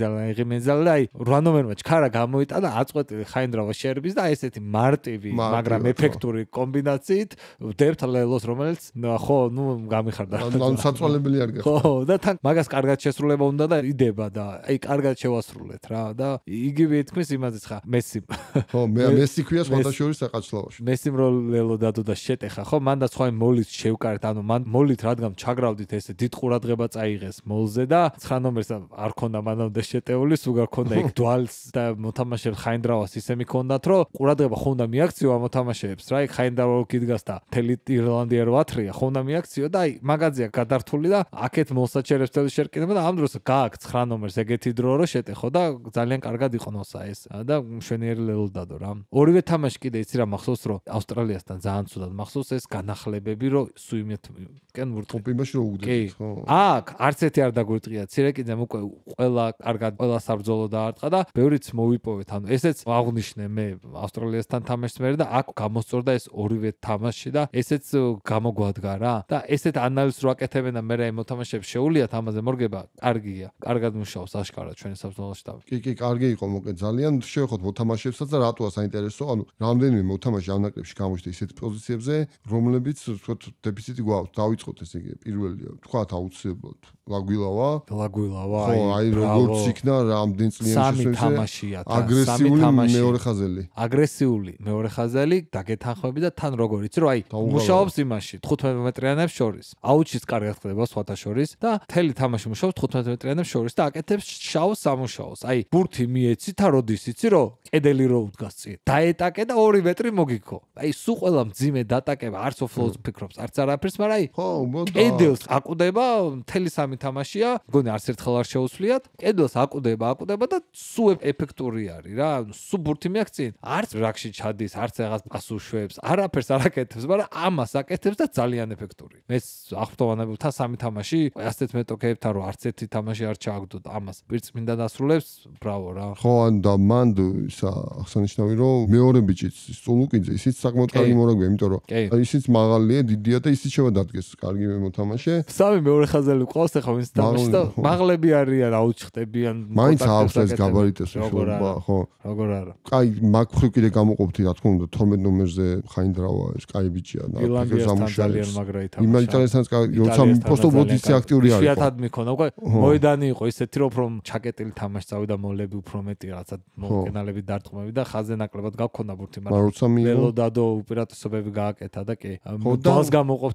და აი 8 ნომერმა ჩქარა გამოიტანა აწყვეტილი ხაინდრავა შერბის და ესეთი მარტივი, მაგრამ ეფექტური კომბინაციით ვდებთ ლელოს, რომელიც ხო, ნუ გამიხარდა. ანუ საწვალებელი არ გახდა. ხო, და თან მაგას კარგად შესრულება უნდა და იდება და აი კარგად შევასრულეთ რა და იგივე ითქმის იმაზეც ხა მესიმ. ხო, მე მესი ქვია სხვადასხვა საყაჩლავაში. მესიმ რო ლელო დადო და შეტეხა, ხო, მან და სხვა მოლით შევკარეთ, ანუ მან მოლით რადგან ჩაგრავდით ესე დიდ ყურადღება წაიღეს მოლზე და 9 ნომერს არ ქონდა მანამდე შეტეული, სუგა ქონდა იქ დვალს და მოთამაშეებს ხაინდრავას ისე მიქონდათ, რომ ყურადღება ხო უნდა მიაქციო ამ მოთამაშეებს რა, იქ ხაინდრავა გიდგას და თელი ირლანდია რო ათრია, ხო უნდა მიაქციო და აი მაგაზია გადართული და აქეთ მოსაჩერებს თელი შერკინება და ამ დროს გააკ 9 ნომერს ეგეთი დრო რო შეტეხო და ძალიან კარგად იყნოსა ეს და მშვენიერი ლელო დადო რა. ორივე თამაში კიდე იცი რა მახსოვს, რომ ავსტრალიასთან ძალიან ცუდად მახსოვს ეს განახლებები, რომ სუიმეთკენ ვურტყიმაში რო უგდეთ, ხო. აქ არც ერთი არ დაგვირტყია, ცირეკიძემ უკვე ყველა კარგად ყველა საბრძოლო დაარტყა და ბევრიც მოვიპოვეთ. ანუ ესეც აღნიშნე მე ავსტრალიასთან თამაშს მერე და აქ გამოსწორდა ეს ორივე თამაში და ესეც გამოგვადგა რა. და ესეთ ანალიზს რო აკეთებენ და მე რა მოთამაშეებს შეულიათ ამაზე მორგება, კარგია. კარგად მუშაობს აშკარად ჩვენი საბრძოლო შტაბი. კი, კარგი იყო მოკლედ ძალიან შევეხოთ მოთამაშეებსაც და რატოა საინტერესო, ანუ რამდენიმე მოთამაშე ამ ნაკრებში გამოჩნდა ისეთ პოზიციებზე, რომლებიც თქო დეფიციტი გვაქვს. დავიწყოთ ესე იგი პირველია, თქვა აუცილებლად ლაგვილავა, ხო, აი როგორც იქნა რამდენ წლიანი თამაშია და აგრესიული მეორე ხაზელი. აგრესიული მეორე ხაზელი დაგეთანხმები და თან როგორ იცი რომ აი მუშაობს იმაში 15 მეტრიანებს შორის. აუჩის კარგად ხდება სხვათა შორის და თელი თამაში მუშაობს 15 მეტრიანებს შორის და აკეთებს შავს სამუშაოს. აი ბურთი მიეცით და როდის იცი რომ კედელი რო უდგას წინ. დაეტაკე და 2 მეტრი მოგიქო. აი სულ ყველა მძიმე დატაკება არც ოფლოუდს ფიქრობს, არც არაფერს, მაგრამ აი ხო, კედელს აკვდება თელი სამი თამაშია, მგონი არც ერთხელ არ შეუსვლიათ. კედელს აკვდება და სულ ეფექტური არის რა. სულ ბურთი მიაქვს წინ. არც რაკში ჩადის, არც რაღაც პასუშვებს, არაფერს არ აკეთებს, მაგრამ ამას აკეთებს და ძალიან ეფექტური. მე ახტოვანები თა სამი თამაში, ასეთ მეტოქეებთან რომ არც ერთი თამაში არ ჩააგდოთ ამას. პირწმინდა დასრულებს, ბრავო რა. ხო, და მან ისა აღსანიშნავი რომ მეორე ბიჭიც სტულუკიძე ისიც საკმაოდ კარგი მორაგბეა, იმიტომ რომ ისიც მაღალია, დიდია და ისიც შევადადგეს კარგი მოთამაშე. სამი მეორე ხაზელი ყავს ახლა ვინც თამაშს და მაღლები არიან, აუჩხდებიან. მაინც აქვს ეს გაბარიტეს შუა, ხო. როგორ არა. კაი, მაგ მხრივ კიდე გამოყოფთი რა თქმა უნდა 12 ნომერზე ხაინდრავა ეს კაი ბიჭია და ძალიან მაგრა ითამაშა. იმალიტალესთან როცა პოსტო პოზიცია აქტიური არის. შეათად მიქონა უკვე მოედანი იყო ისეთი რომ უფრო ჩაკეტილი თამაში წავიდა მოლები უფრო მეტი რაღაცა მოკენალები დარტყმები და ხაზზე ნაკლებად გაქონდა ბურთი, მაგრამ ლელო დადო უპირატესობები გააკეთა და კი. დას გამოყოფთი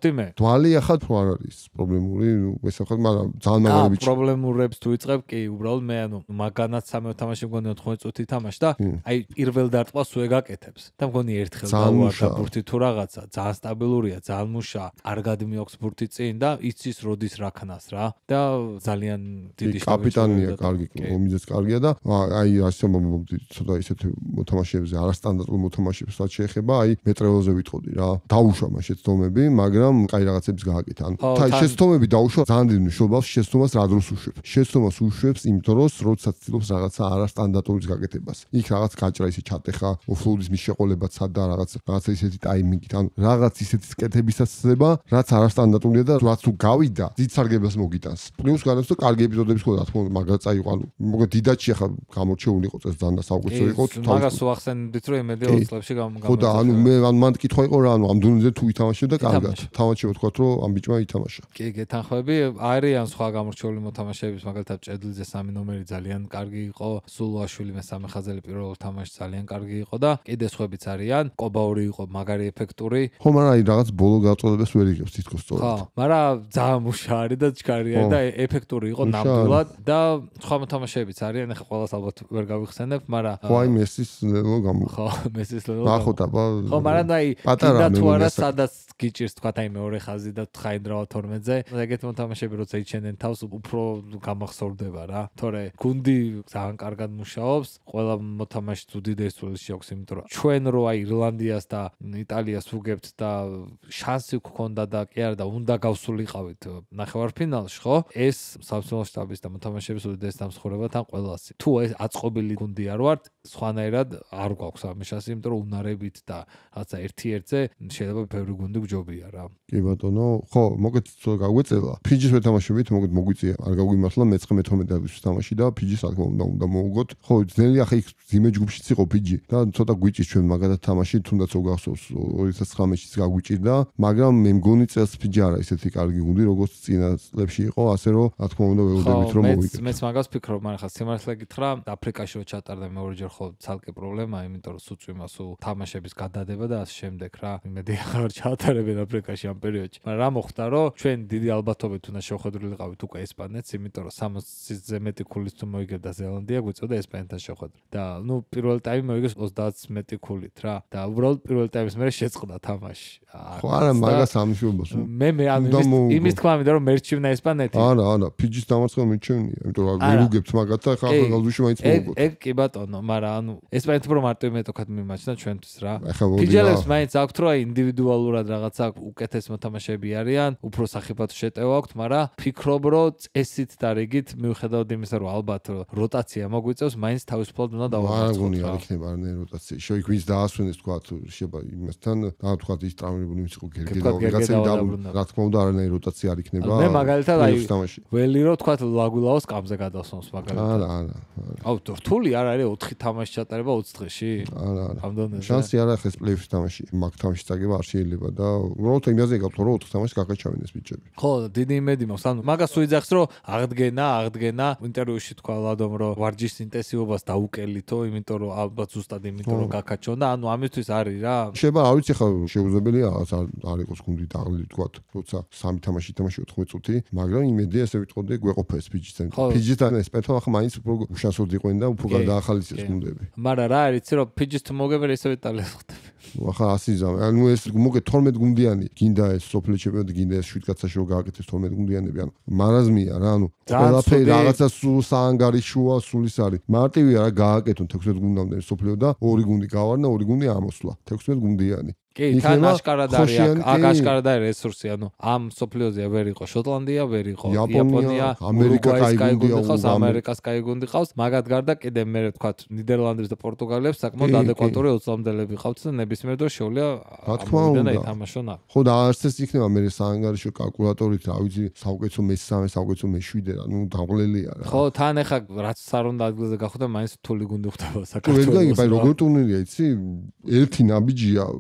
ვიხდი მე. დვალია ხარ თუ არ არის პრობლემური, მესახად, მაგრამ ძალიან მაგარი ბიჭი. პრობლემურებს თუ იწყებ, კი, უბრალოდ მე მაგანაც 3 თამაში მგონი 80 წუთი თამაში და აი პირველ დარტყმას სულ ეგაკეთებს. და მგონი ერთხელ გავუარდა ბურთი თუ რაღაცა, ძალიან სტაბილურია, ძალიან მუშაა, კარგად მიოქს ბურთი წინ და იცის როდის რა ქნას რა და ძალიან დიდი კაპიტანია, კარგი, ომიზეც კარგია და აი ასე მომდი ცოტა ისეთ მოთამაშეებზე, არასტანდარტულ მოთამაშეებსაც შეეხება, აი მეტრეოზე ვიტყოდი რა. დაუშვა მას შეცდომები, მაგრამ კაი რაღაცებს გააკეთა. ანუ შეცდომები დაუშვა ძალიან დიდ მნიშვნელობას შეცდომას რა დროს უშვებს. შეცდომას უშვებს იმიტომ რომ როდესაც ცდილობს რაღაცა არასტანდარტულის გაკეთებას. იქ რაღაც გაჭრა ისე ჩატეხა, ოფლოუდის მიშეყოლებაც და რაღაცა ისეთი ტაიმინგით, ანუ რაღაც ისეთი კეთებისაც ხდება, რაც არასტანდარტულია და რაც თუ გავიდა, დიდ სარგებლობას მოგიტანს. პლუს განაცხო კარგი ეპიზოდები ხდება, რა თქმა უნდა, მაგრამ წაიყო, ანუ მოგეთ დიდაჩი ახლა გამორჩეული იყო წეს ძალიან და საუკეთესო იყო. მაგას უახსენდით რომ იმედი 20 წლებში ხო და ანუ მე მან კითხვა იყო რა, ანუ ამ დონეზე თუ ითამაშებდა კარგად. თამაშია თქვა რომ ამ ბიჭმა ითამაშა. კი, გეთანხმები, არიან სხვა გამორჩეული მოთამაშეების, მაგალითად ჭედლიძე 3 ნომერი ძალიან კარგი იყო, სულუაშვილი მესამე ხაზელი პირველ თამაშში ძალიან კარგი იყო და კიდე სხვაებიც არიან. კობაური იყო მაგარი ეფექტური. ხო, მაგრამ აი რაღაც ბოლო გაწოდებას ვერ იღებს თითქოს სწორად. ხო, მაგრამ ძალიან მუშა არის და ჩქარია და ეფექტური იყო ნამდვილად და სხვა მოთამაშეებიც არიან, ეხლა ყველას ალბათ ვერ გავიხსენებ, მაგრამ ხო, აი მესის ლელო გამო. ხო, მესის ლელო. ნახო და ხო, მაგრამ აი კიდე თუ არა სადაც გიჭირს თქვა აი მეორე ხაზი და თხაინდრავა 12-ზე. ეგეთ მოთამაშეები როცა იჩენენ თავს უფრო გამახსოვრდება რა. თორე გუნდი ძალიან კარგად მუშაობს, ყველა მოთამაშე უდიდეს სულში აქვს, იმიტომ რომ ჩვენ რო აი ირლანდიას და იტალიას ვუგებთ და შანსი გქონდა და კი არა და უნდა გავსულიყავით ნახევარფინალში, ხო? ეს სამსახურის შტაბის და მოთამაშეების უდიდეს დამსახურება თან ყველასი. თუ ეს აწყობილი გუნდი არ ვართ, სხვანაირად არ გვაქვს ამ შანსი, იმიტომ რომ უნარებით და რაღაცა ერთ-ერთზე შეიძლება ბევრი გუნდი გჯობია რა. კი ბატონო, ხო, მოგეთ გაგვეწელა. ფიჯის ვეთამაშებით, მოგეთ მოგვიწია, არ გაგვიმართლა მე-19 დაგვის თამაში და ფიჯის რა თქმა უნდა მოუგოთ. ხო, ძნელი ახლა იქ ძიმე ჯგუფშიც იყო ფიჯი და ცოტა გვიჭირს ჩვენ მაგათაც თამაში, თუნდაც რო გახსოვს 2019-ში გაგვიჭირდა, მაგრამ მე მგონი წელს ფიჯი არა ისეთი კარგი გუნდი, როგორც წინა წლებში იყო, ასე რომ რა თქმა უნდა ველოდებით რომ მოვიგეთ. მეც მაგას ფიქრობ, მაგრამ ხა სიმართლე გითხრა, აფრიკაში რო ჩატარდა მეორეჯერ ხო ცალკე პრობლემაა, იმიტომ რომ სუწვიმა სულ თამაშების გადადება და ასე შემდეგ რა. იმედი აღარ ჩაატარებენ აფრიკაში ამ პერიოდში. მაგრამ რა მოხდა, რომ ჩვენ დიდი ალბათობით უნდა შევხედულიყავით უკვე ესპანეთს, იმიტომ რომ 60-ზე მეტი ქულით თუ მოიგებდა ზელანდია, გვიწოდა ესპანეთთან შეხვედრა. და ნუ პირველ ტაიმი მოიგეს 30 მეტი ქულით რა. და უბრალოდ პირველ ტაიმის მერე შეწყდა თამაში. ხო, არა, მაგას ამშვენებს. მე იმის თქმა მინდა რომ მერჩივნა ესპანეთი. არა, ფიჯის დამარცხება მიჩვენია, იმიტომ რომ ვერ უგებთ მაგათ და ხა გალდუში მაინც მოუგოთ. ეგ კი ბატონო, მაგრამ ანუ ესპანეთი უფრო მარტო იმეტოქად მიმაჩნდა ჩვენთვის რა. ფიჯელებს მაინც აქვთ რომ ინდივიდუალურად რაღაცა უკეთეს მოთამაშეები არიან, უფრო სახიფათო შეტევა აქვთ, მაგრამ ფიქრობ რომ წესით და რიგით მიუხედავად იმისა რომ ალბათ როტაცია მოგვიწევს, მაინც თავისუფლად უნდა დავამარცხოთ. არ იქნება არ როტაცია. შოიქ ვის დაასვენეს თქვა თუ შეიძლება იმასთან და თქვა ის ტრამვირებული ის იყო გერგედა რაღაცები და რა თქმა უნდა არანაირი როტაცია არ იქნება. მე მაგალითად აი ველი რომ თქვა ლაგულაოს კამზე გადასვამს მაგალითად. არა. აუ რთული არ არის 4 თამაში ჩატარება 20 დღეში? არა. შანსი არ აქვს ეს პლეიფის თამაში. მაგ თამაში წაგება არ შეიძლება და უბრალოდ იმაზე გაკეთო რომ 4 თამაში გაკაჩავენ ეს ბიჭები. ხო, დიდი იმედი მაქვს. ანუ მაგას უიძახს რომ აღდგენა ინტერვიუში თქვა ლადომ რომ ვარჯიშის ინტენსივობას დაუკელითო, იმიტომ რომ ალბათ ზუსტად იმიტომ რომ გაკაჩონ და ანუ ამისთვის არის რა. შეიძლება არ ვიცი ხა შეუძლებელია არ იყოს გუნდი დაღლილი თქვა, როცა 3 თამაში ითამაში 14 წუთი, მაგრამ იმედია ესე ვიტყოდი გვეყოფეს ფიჯისთან. ფიჯისთან ესპანეთმა ახლა მაინც უფრო უშანსოდ იყვნენ და უფრო გადაახალისეს გუნდები. მაგრამ რა არის იცი რომ ფიჯის თუ მოგებერ ისევ იტალიას ხდები. ახლა ასიზა, ანუ ეს მოგე 12 გუნდიანი, გინდა ეს სოფლიო ჩემპიონატი, გინდა ეს 7 კაცაში რო გააკეთეს 12 გუნდიანები, ანუ მარაზმია რა, ანუ ყველაფერი რაღაცა სულ საანგარიშოა, სულ ის არის. მარტივია რა გააკეთონ 16 გუნდამდე სოფლიო და 2 გუნდი გავარნა, 2 გუნდი ამოსვლა. 16 გუნდიანი. კი, თან აშკარად არის, აშკარად არის რესურსი, ანუ ამ სოფლიოზე ვერ იყო შოტლანდია, ვერ იყო იაპონია, ამერიკა კაი გუნდი ყავს, ამერიკას კაი გუნდი ყავს, მაგათ გარდა კიდე მე ვთქვათ, ნიდერლანდებს და პორტუგალიებს საკმაოდ ადეკვატური 20-მდელები ყავთ და ნებისმიერ დროს შეუძლია ამოდენა ითამაშონ. ხო და არც ეს იქნება მე საანგარიშო კალკულატორით, რა ვიცი, საუკეთესო მე-3, საუკეთესო მე-7 რა, ნუ დაღლელია რა. ხო, თან ახლა რაც არ უნდა ადგილზე გახვდა, მაინც რთული გუნდი ხდება საქართველოს. ვერგაი, ბაი, როგორ ტურნირია, იცი? ერთი ნაბიჯია, პლეიოფში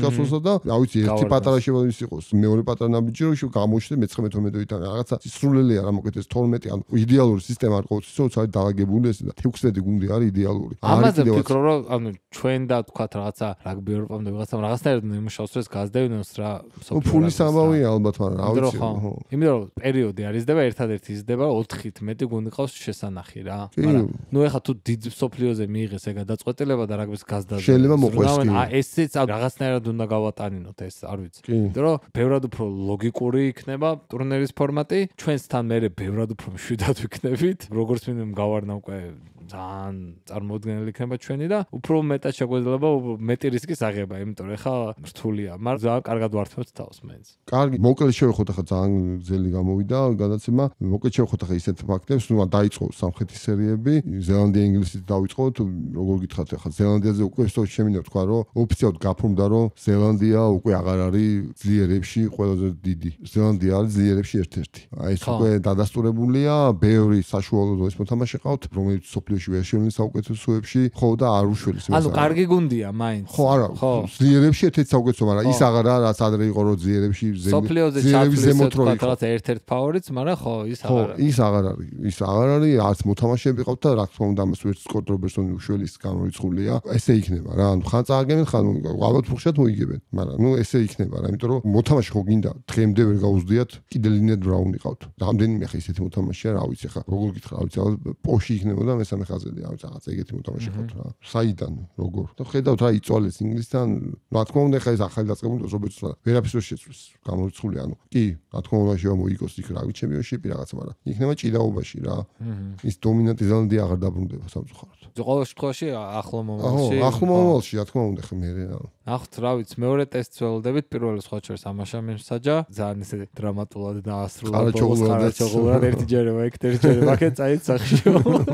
გასვლასა და რა ვიცი ერთი პატარა შევალვის იყოს მეორე პატარა ნაბიჯი რომ გამოჩნდეს მე-19-12-დან რაღაცა სრულელია რა მოკეთ ეს 12 ანუ idеალური სისტემა არ ყავს ისე უცად დაალაგებული ეს და 16 გუნდი არის idеალური ამაზე ვფიქრობ რომ ანუ ჩვენ და თქვათ რაღაცა რაგბი ევროპამდე ვიღაცამ რაღაცნაირად იმუშავოს რომ გაზდევინოს რა ფულის ამბავია ალბათ მაგრამ რა ვიცი იმიტომ რომ პერიოდი არის იზრდება ერთადერთი იზრდება 4-ით მეტი გუნდი ყავს შესანახი რა მაგრამ ნუ ეხლა თუ დიდ სოფლიოზე მიიღეს ეგ გადაწყვეტილება და რაგბის გაზდაზე შეიძლება მოყვეს კი ესეც რაღაცნაირად უნდა გავატანინოთ ეს არ ვიცი იმიტომ რომ ბევრად უფრო ლოგიკური იქნება ტურნირის ფორმატი ჩვენსთან მერე ბევრად უფრო მშვიდად ვიქნებით როგორც მინიმუმ გავარნა უკვე ძალიან წარმოუდგენელი იქნება ჩვენი და უფრო მეტად შეგვეძლება მეტი რისკის აღება, იმიტომ რომ ეხლა რთულია, მაგრამ ძალიან კარგად ვართმევთ თავს მეც. კარგი, მოკლედ შევეხოთ ახლა ძალიან ძელი გამოვიდა გადაცემა. მოკლედ შევეხოთ ახლა ისეთ ფაქტებს, ნუ დაიწყო სამხრეთის სერიები, ზელანდია ინგლისით დაიწყო, როგორ გითხრათ ახლა ზელანდიაზე უკვე სწორად შემინდა თქვა, რომ ოფიციალურად გაფორმდა, რომ ზელანდია უკვე აღარ არის ძლიერებში ყველაზე დიდი. ზელანდია არის ძლიერებში ერთ-ერთი. აი ეს უკვე დადასტურებულია, ბევრი საშუალო ეს მოთამაშე ყავთ, რომელიც სოფლიოში ვერ შევლენ საუკეთესოებში, ხო და არ უშველის. ანუ კარგი გუნდია მაინც. ხო, არა, ძლიერებში ერთ-ერთი საუკეთესო, მაგრამ ის აღარა რაც ადრე იყო, რომ ძლიერებში სოფლიოზე ჩათვლით ერთ-ერთ ფავორიტს, მაგრამ ხო, ის აღარ არის. ის აღარ არის. ის აღარ არის, არც მოთამაშეები ყავთ და რა თქმა უნდა, ამას ვერც სკოტ რობერტსონი უშველის განრიცხულია. ესე იქნება რა, ანუ ხან წააგებენ, ხან ალბათ ფუხშად მოიგებენ, მაგრამ ნუ ესე იქნება რა, იმიტომ რომ მოთამაშე ხო გინდა დღემდე ვერ გაუზდიათ, კიდე ლინედ ბრაუნი ყავთ. რამდენიმე ხე ისეთი მოთამაშეა, რა ვიცი ხა, როგორ გითხრა, რა ვიცი, პოში იქნებოდა მესამე ხაზელი, რა ვიცი, რაღაც ეგეთი მოთამაშე ყავთ რა. საიდან, როგორ? და ხედავთ რა იწვალეს ინგლისთან, რა თქმა უნდა, ხა ეს ახალი დაწყებული რობერტსონი ვერაფერს ვერ შეცვლის, გამორიცხული, ანუ კი, რა თქმა უნდა, შევა მოიგოს იქ რა ვიცი ჩემპიონშიპი რაღაცა, მაგრამ იქნება ჭიდაობაში რა. ის დომინანტი ზელანდია აღარ დაბრუნდება სამწუხაროდ. ყოველ შემთხვევაში ახლო მომავალში. ახლო მომავალში, რა თქმა უნდა, ხე მე რა. ნახოთ რა ვიცი, მეორე ტესტს ველოდებით, პირველი სხვა შორის ამაშა მისაჯა, ძალიან ესე დრამატულად დაასრულა ყარაჩოღლად ერთჯერება იქ ერთჯერება აქეთ წაით სახშო.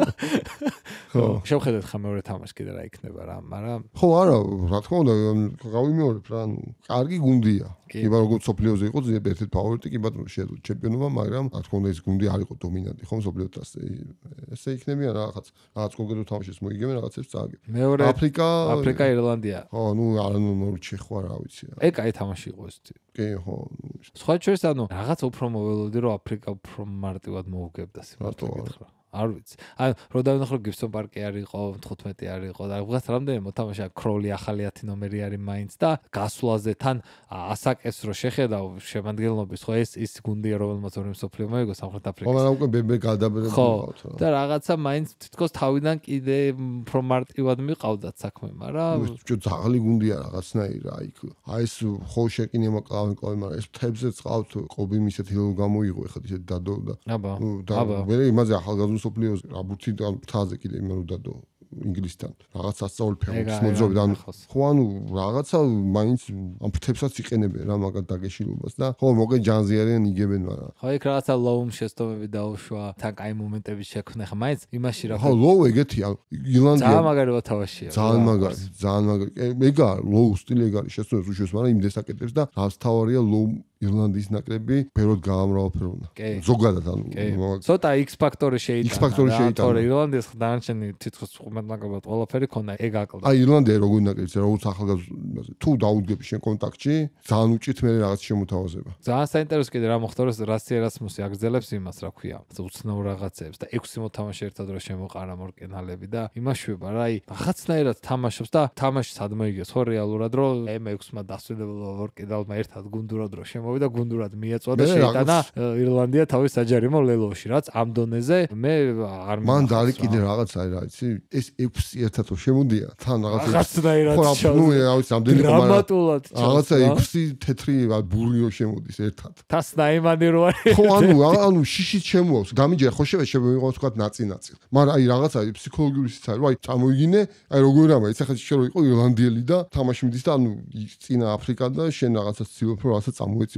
ხო, შევხედეთ ხა მეორე თამაში კიდე რა იქნება რა, მაგრამ ხო არა, რა თქმა უნდა, გავიმეორებ რა, ანუ კარგი გუნდია. კი, როგორც სოფლიოზე იყო ერთ-ერთი ფავორიტი, კი ბატონო შეძლო ჩემპიონობა, მაგრამ რა თქმა უნდა ეს გუნდი არ იყო დომინანტი, ხო, სოფლიოთას ესე იქნებიან რაღაც კონკრეტულ თამაშებს მოიგებენ, რაღაცებს წააგებენ. მეორე აფრიკა, ირლანდია. ხო, ნუ არა ნუ მორჩი ხო რა ვიცი რა. ეგ კაი თამაში იყო ეს. კი, ხო. სხვა შორის ანუ რაღაც უფრო მოველოდი რომ აფრიკა უფრო მარტივად მოუგებდა სიმართლე გითხრა. არ ვიცი. ანუ რო დავინახო გიბსონ პარკი არის იყო, 15 არის იყო და ვიღაც რამდენი მოთამაშე კროლი ახალი 10 ნომერი არის მაინც და გასვლაზე თან ასაკეს რო შეხედავ შემადგენლობის ხო ის გუნდია რომელმაც ორი მსოფლიო მოიგო სამხრეთ აფრიკას. ხო, მაგრამ უკვე ბებე გადაბერებული ყავთ რა. და რაღაცა მაინც თითქოს თავიდან კიდე უფრო მარტივად მიყავდათ საქმე, მაგრამ ძაღალი გუნდია რაღაცნაირი რა იქ. აი ეს ხო შეკინემა კლავენ, მაგრამ ეს თებზეც ყავთ ყობიმ ისეთი რომ გამოიღო ეხლა ისეთი დადო და აბა. მე იმაზე ახალგაზრდა სოფლიოზე აბუთი და თაზე კიდე იმენ რომ დადო ინგლისთან რაღაც ასწავლ ფეხბურთს მოძრაობენ ანუ ხო ანუ რაღაცა მაინც ამ ფრთებსაც იყენებენ რა მაგათ დაგეშილობას და ხო მოგე ჯანზი არიან იგებენ მაგრამ ხო იქ რაღაცა ლოუმ შეცდომები დაუშვა თან კაი მომენტები შექმნა ხა მაინც იმაში რა ხო ლოუ ეგეთია ირლანდია ძალიან მაგარი თავაშია ძალიან მაგარი ეგა ლოუ სტილი ეგ არის შეცდომებს უშევს მაგრამ იმ დესაკეტებს და რაც თავარია ლოუ ირლანდიის ნაკრები ფეროდ გაამრავალფეროვნა ზოგადად ანუ ცოტა X ფაქტორი შეიტანა ირლანდიის დანარჩენი თითქოს უმეტნაკლებად ყველაფერი ქონდა ეგ აკლდა აი ირლანდია როგორი ნაკრებია როგორც ახალგაზრდაზე თუ დაუდგები შენ კონტაქტში ძალიან უჭირთ მე რაღაც შემოთავაზება ძალიან საინტერესო კიდე რა მოხდა რომ რასი ერასმუსი აგრძელებს იმას რა ქვია უცნაურ რაღაცებს და 6 მოთამაშე ერთად რა შემოყარა მორკენალები და იმაშვება რა აი რაღაცნაირად თამაშობს და თამაში სად მოიგეს ხო რეალურად რომ M6-მა დასრულებულა მორკენალმა ერთად გუნდურად რო და გუნდურად მიეწვა და შეიტანა ირლანდია თავის საჯარიმო ლელოში რაც ამ დონეზე მე არ მან დარი კიდე რაღაც აი რა იცი ეს 6 ერთად რო შემოდია თან რაღაცნაირად ნუ რა ვიცი ამდენი დრამატულად რაღაცა 6 თეთრი ბურიო შემოდის ერთად თასნაიმანი რო არის ხო ანუ შიშით შემოავს გამიჯერა ხო შემოიღოს თქვა ნაწილ მაგრამ აი რაღაცა ფსიქოლოგიური სიცარი რო აი წამოიგინე აი როგორი რამე იცი ხა შენ რო იყო ირლანდიელი და თამაში მიდის და ანუ წინა აფრიკა და შენ რაღაცა ცდილობ რომ რაღაცა წამოეწიო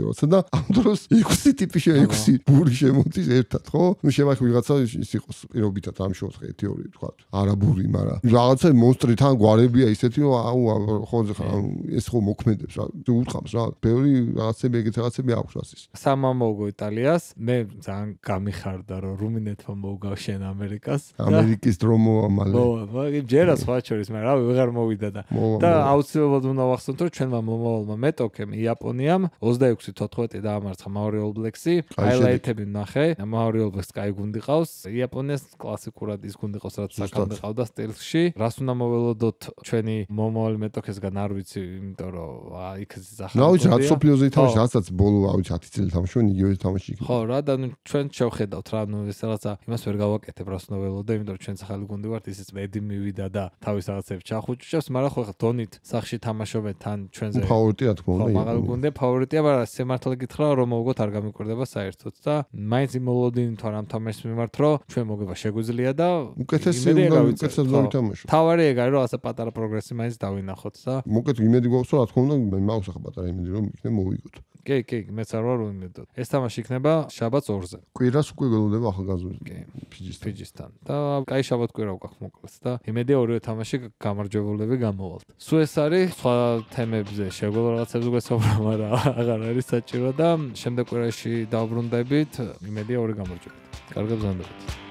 როცა და ამ დროს 6 ტიპი 6 ბური შემოდის ერთად, ხო? ნუ შემახი ვიღაცა ის იყოს პირობითად ამ შოთხე 1-2 თქვა. არაბური, მაგრამ რაღაცა მონსტრი თან გვარებია ისეთი, რომ აუ ხო ხა ეს ხო მოქმედებს რა. უთხრავს რა. ბევრი რაღაცები ეგეთ რაღაცები აქვს რასის. სამამოგო იტალიას, მე ძალიან გამიხარდა რომ რუმინეთმა მოუგავ შენ ამერიკას. ამერიკის დრომოა მალე. მაგრამ ჯერა სხვა შორის, მაგრამ რავი ვეღარ მოვიდა და აუცილებლად უნდა ვახსენოთ რომ ჩვენმა მომავალმა მეტოქემ იაპონიამ 26-14 დაამარცხა Maori All Blacks-ი. ჰაილაითები ნახე. Maori All Blacks კაი გუნდი ყავს. იაპონიას კლასიკურად ის გუნდი ყავს რაც საკამდე ყავდა სტილში. რას უნდა მოველოდოთ ჩვენი მომავალი მეტოქესგან არ ვიცი, იმიტომ რომ იქაც ახალი. რა ვიცი, რაც სოფლიოზე ითამაშა, რასაც ბოლო 10 წელი თამაშობენ, იგივე თამაში იქნება. ხო რა და ჩვენ შევხედავთ რა, ეს რაღაცა იმას ვერ გავაკეთებ რას უნდა ველოდე, იმიტომ რომ ჩვენც ახალი გუნდი ვართ, ისიც მედი მივიდა და თავის რაღაცებს ჩახუჭებს, მაგრამ ხო ხა დონით სახში თამაშობენ თან ჩვენზე. ფავორიტი რა თქმა უნდა. ხო, მაგალ გუნდი ფავორიტია, მაგრამ სიმართლე გითხრა რომ მოვუგოთ არ გამიკვირდება საერთოდ და მაინც იმოლოდინით ვარ ამ თამაშს მიმართ, რომ ჩვენ მოგება შეგვიძლია და უკეთესი უნდა ვითამაშოთ. თავარი ეგ არის რომ ასე პატარა პროგრესი მაინც დავინახოთ და მოკეთ იმედი გვაქვს რომ რა თქმა უნდა მაქვს ახლა პატარა იმედი რომ იქნებ მოვიგოთ. კი, მეც არ ვარ იმედოდ. ეს თამაში იქნება შაბათს 2-ზე. კვირას უკვე ველოდება ახალგაზრდა ფიჯისთან. და კაი შაბათ კვირა ვკახ მოკლედ და იმედია ორივე თამაში გამარჯვებულები გამოვალთ. სულ ეს არის სხვა თემებზე შეგვეძლო რაღაცებს გვესაუბრა, მაგრამ აღარ არის საჭირო და შემდეგ კვირაში დავბრუნდებით. იმედია ორი გამარჯვებით. კარგად გზავნებით.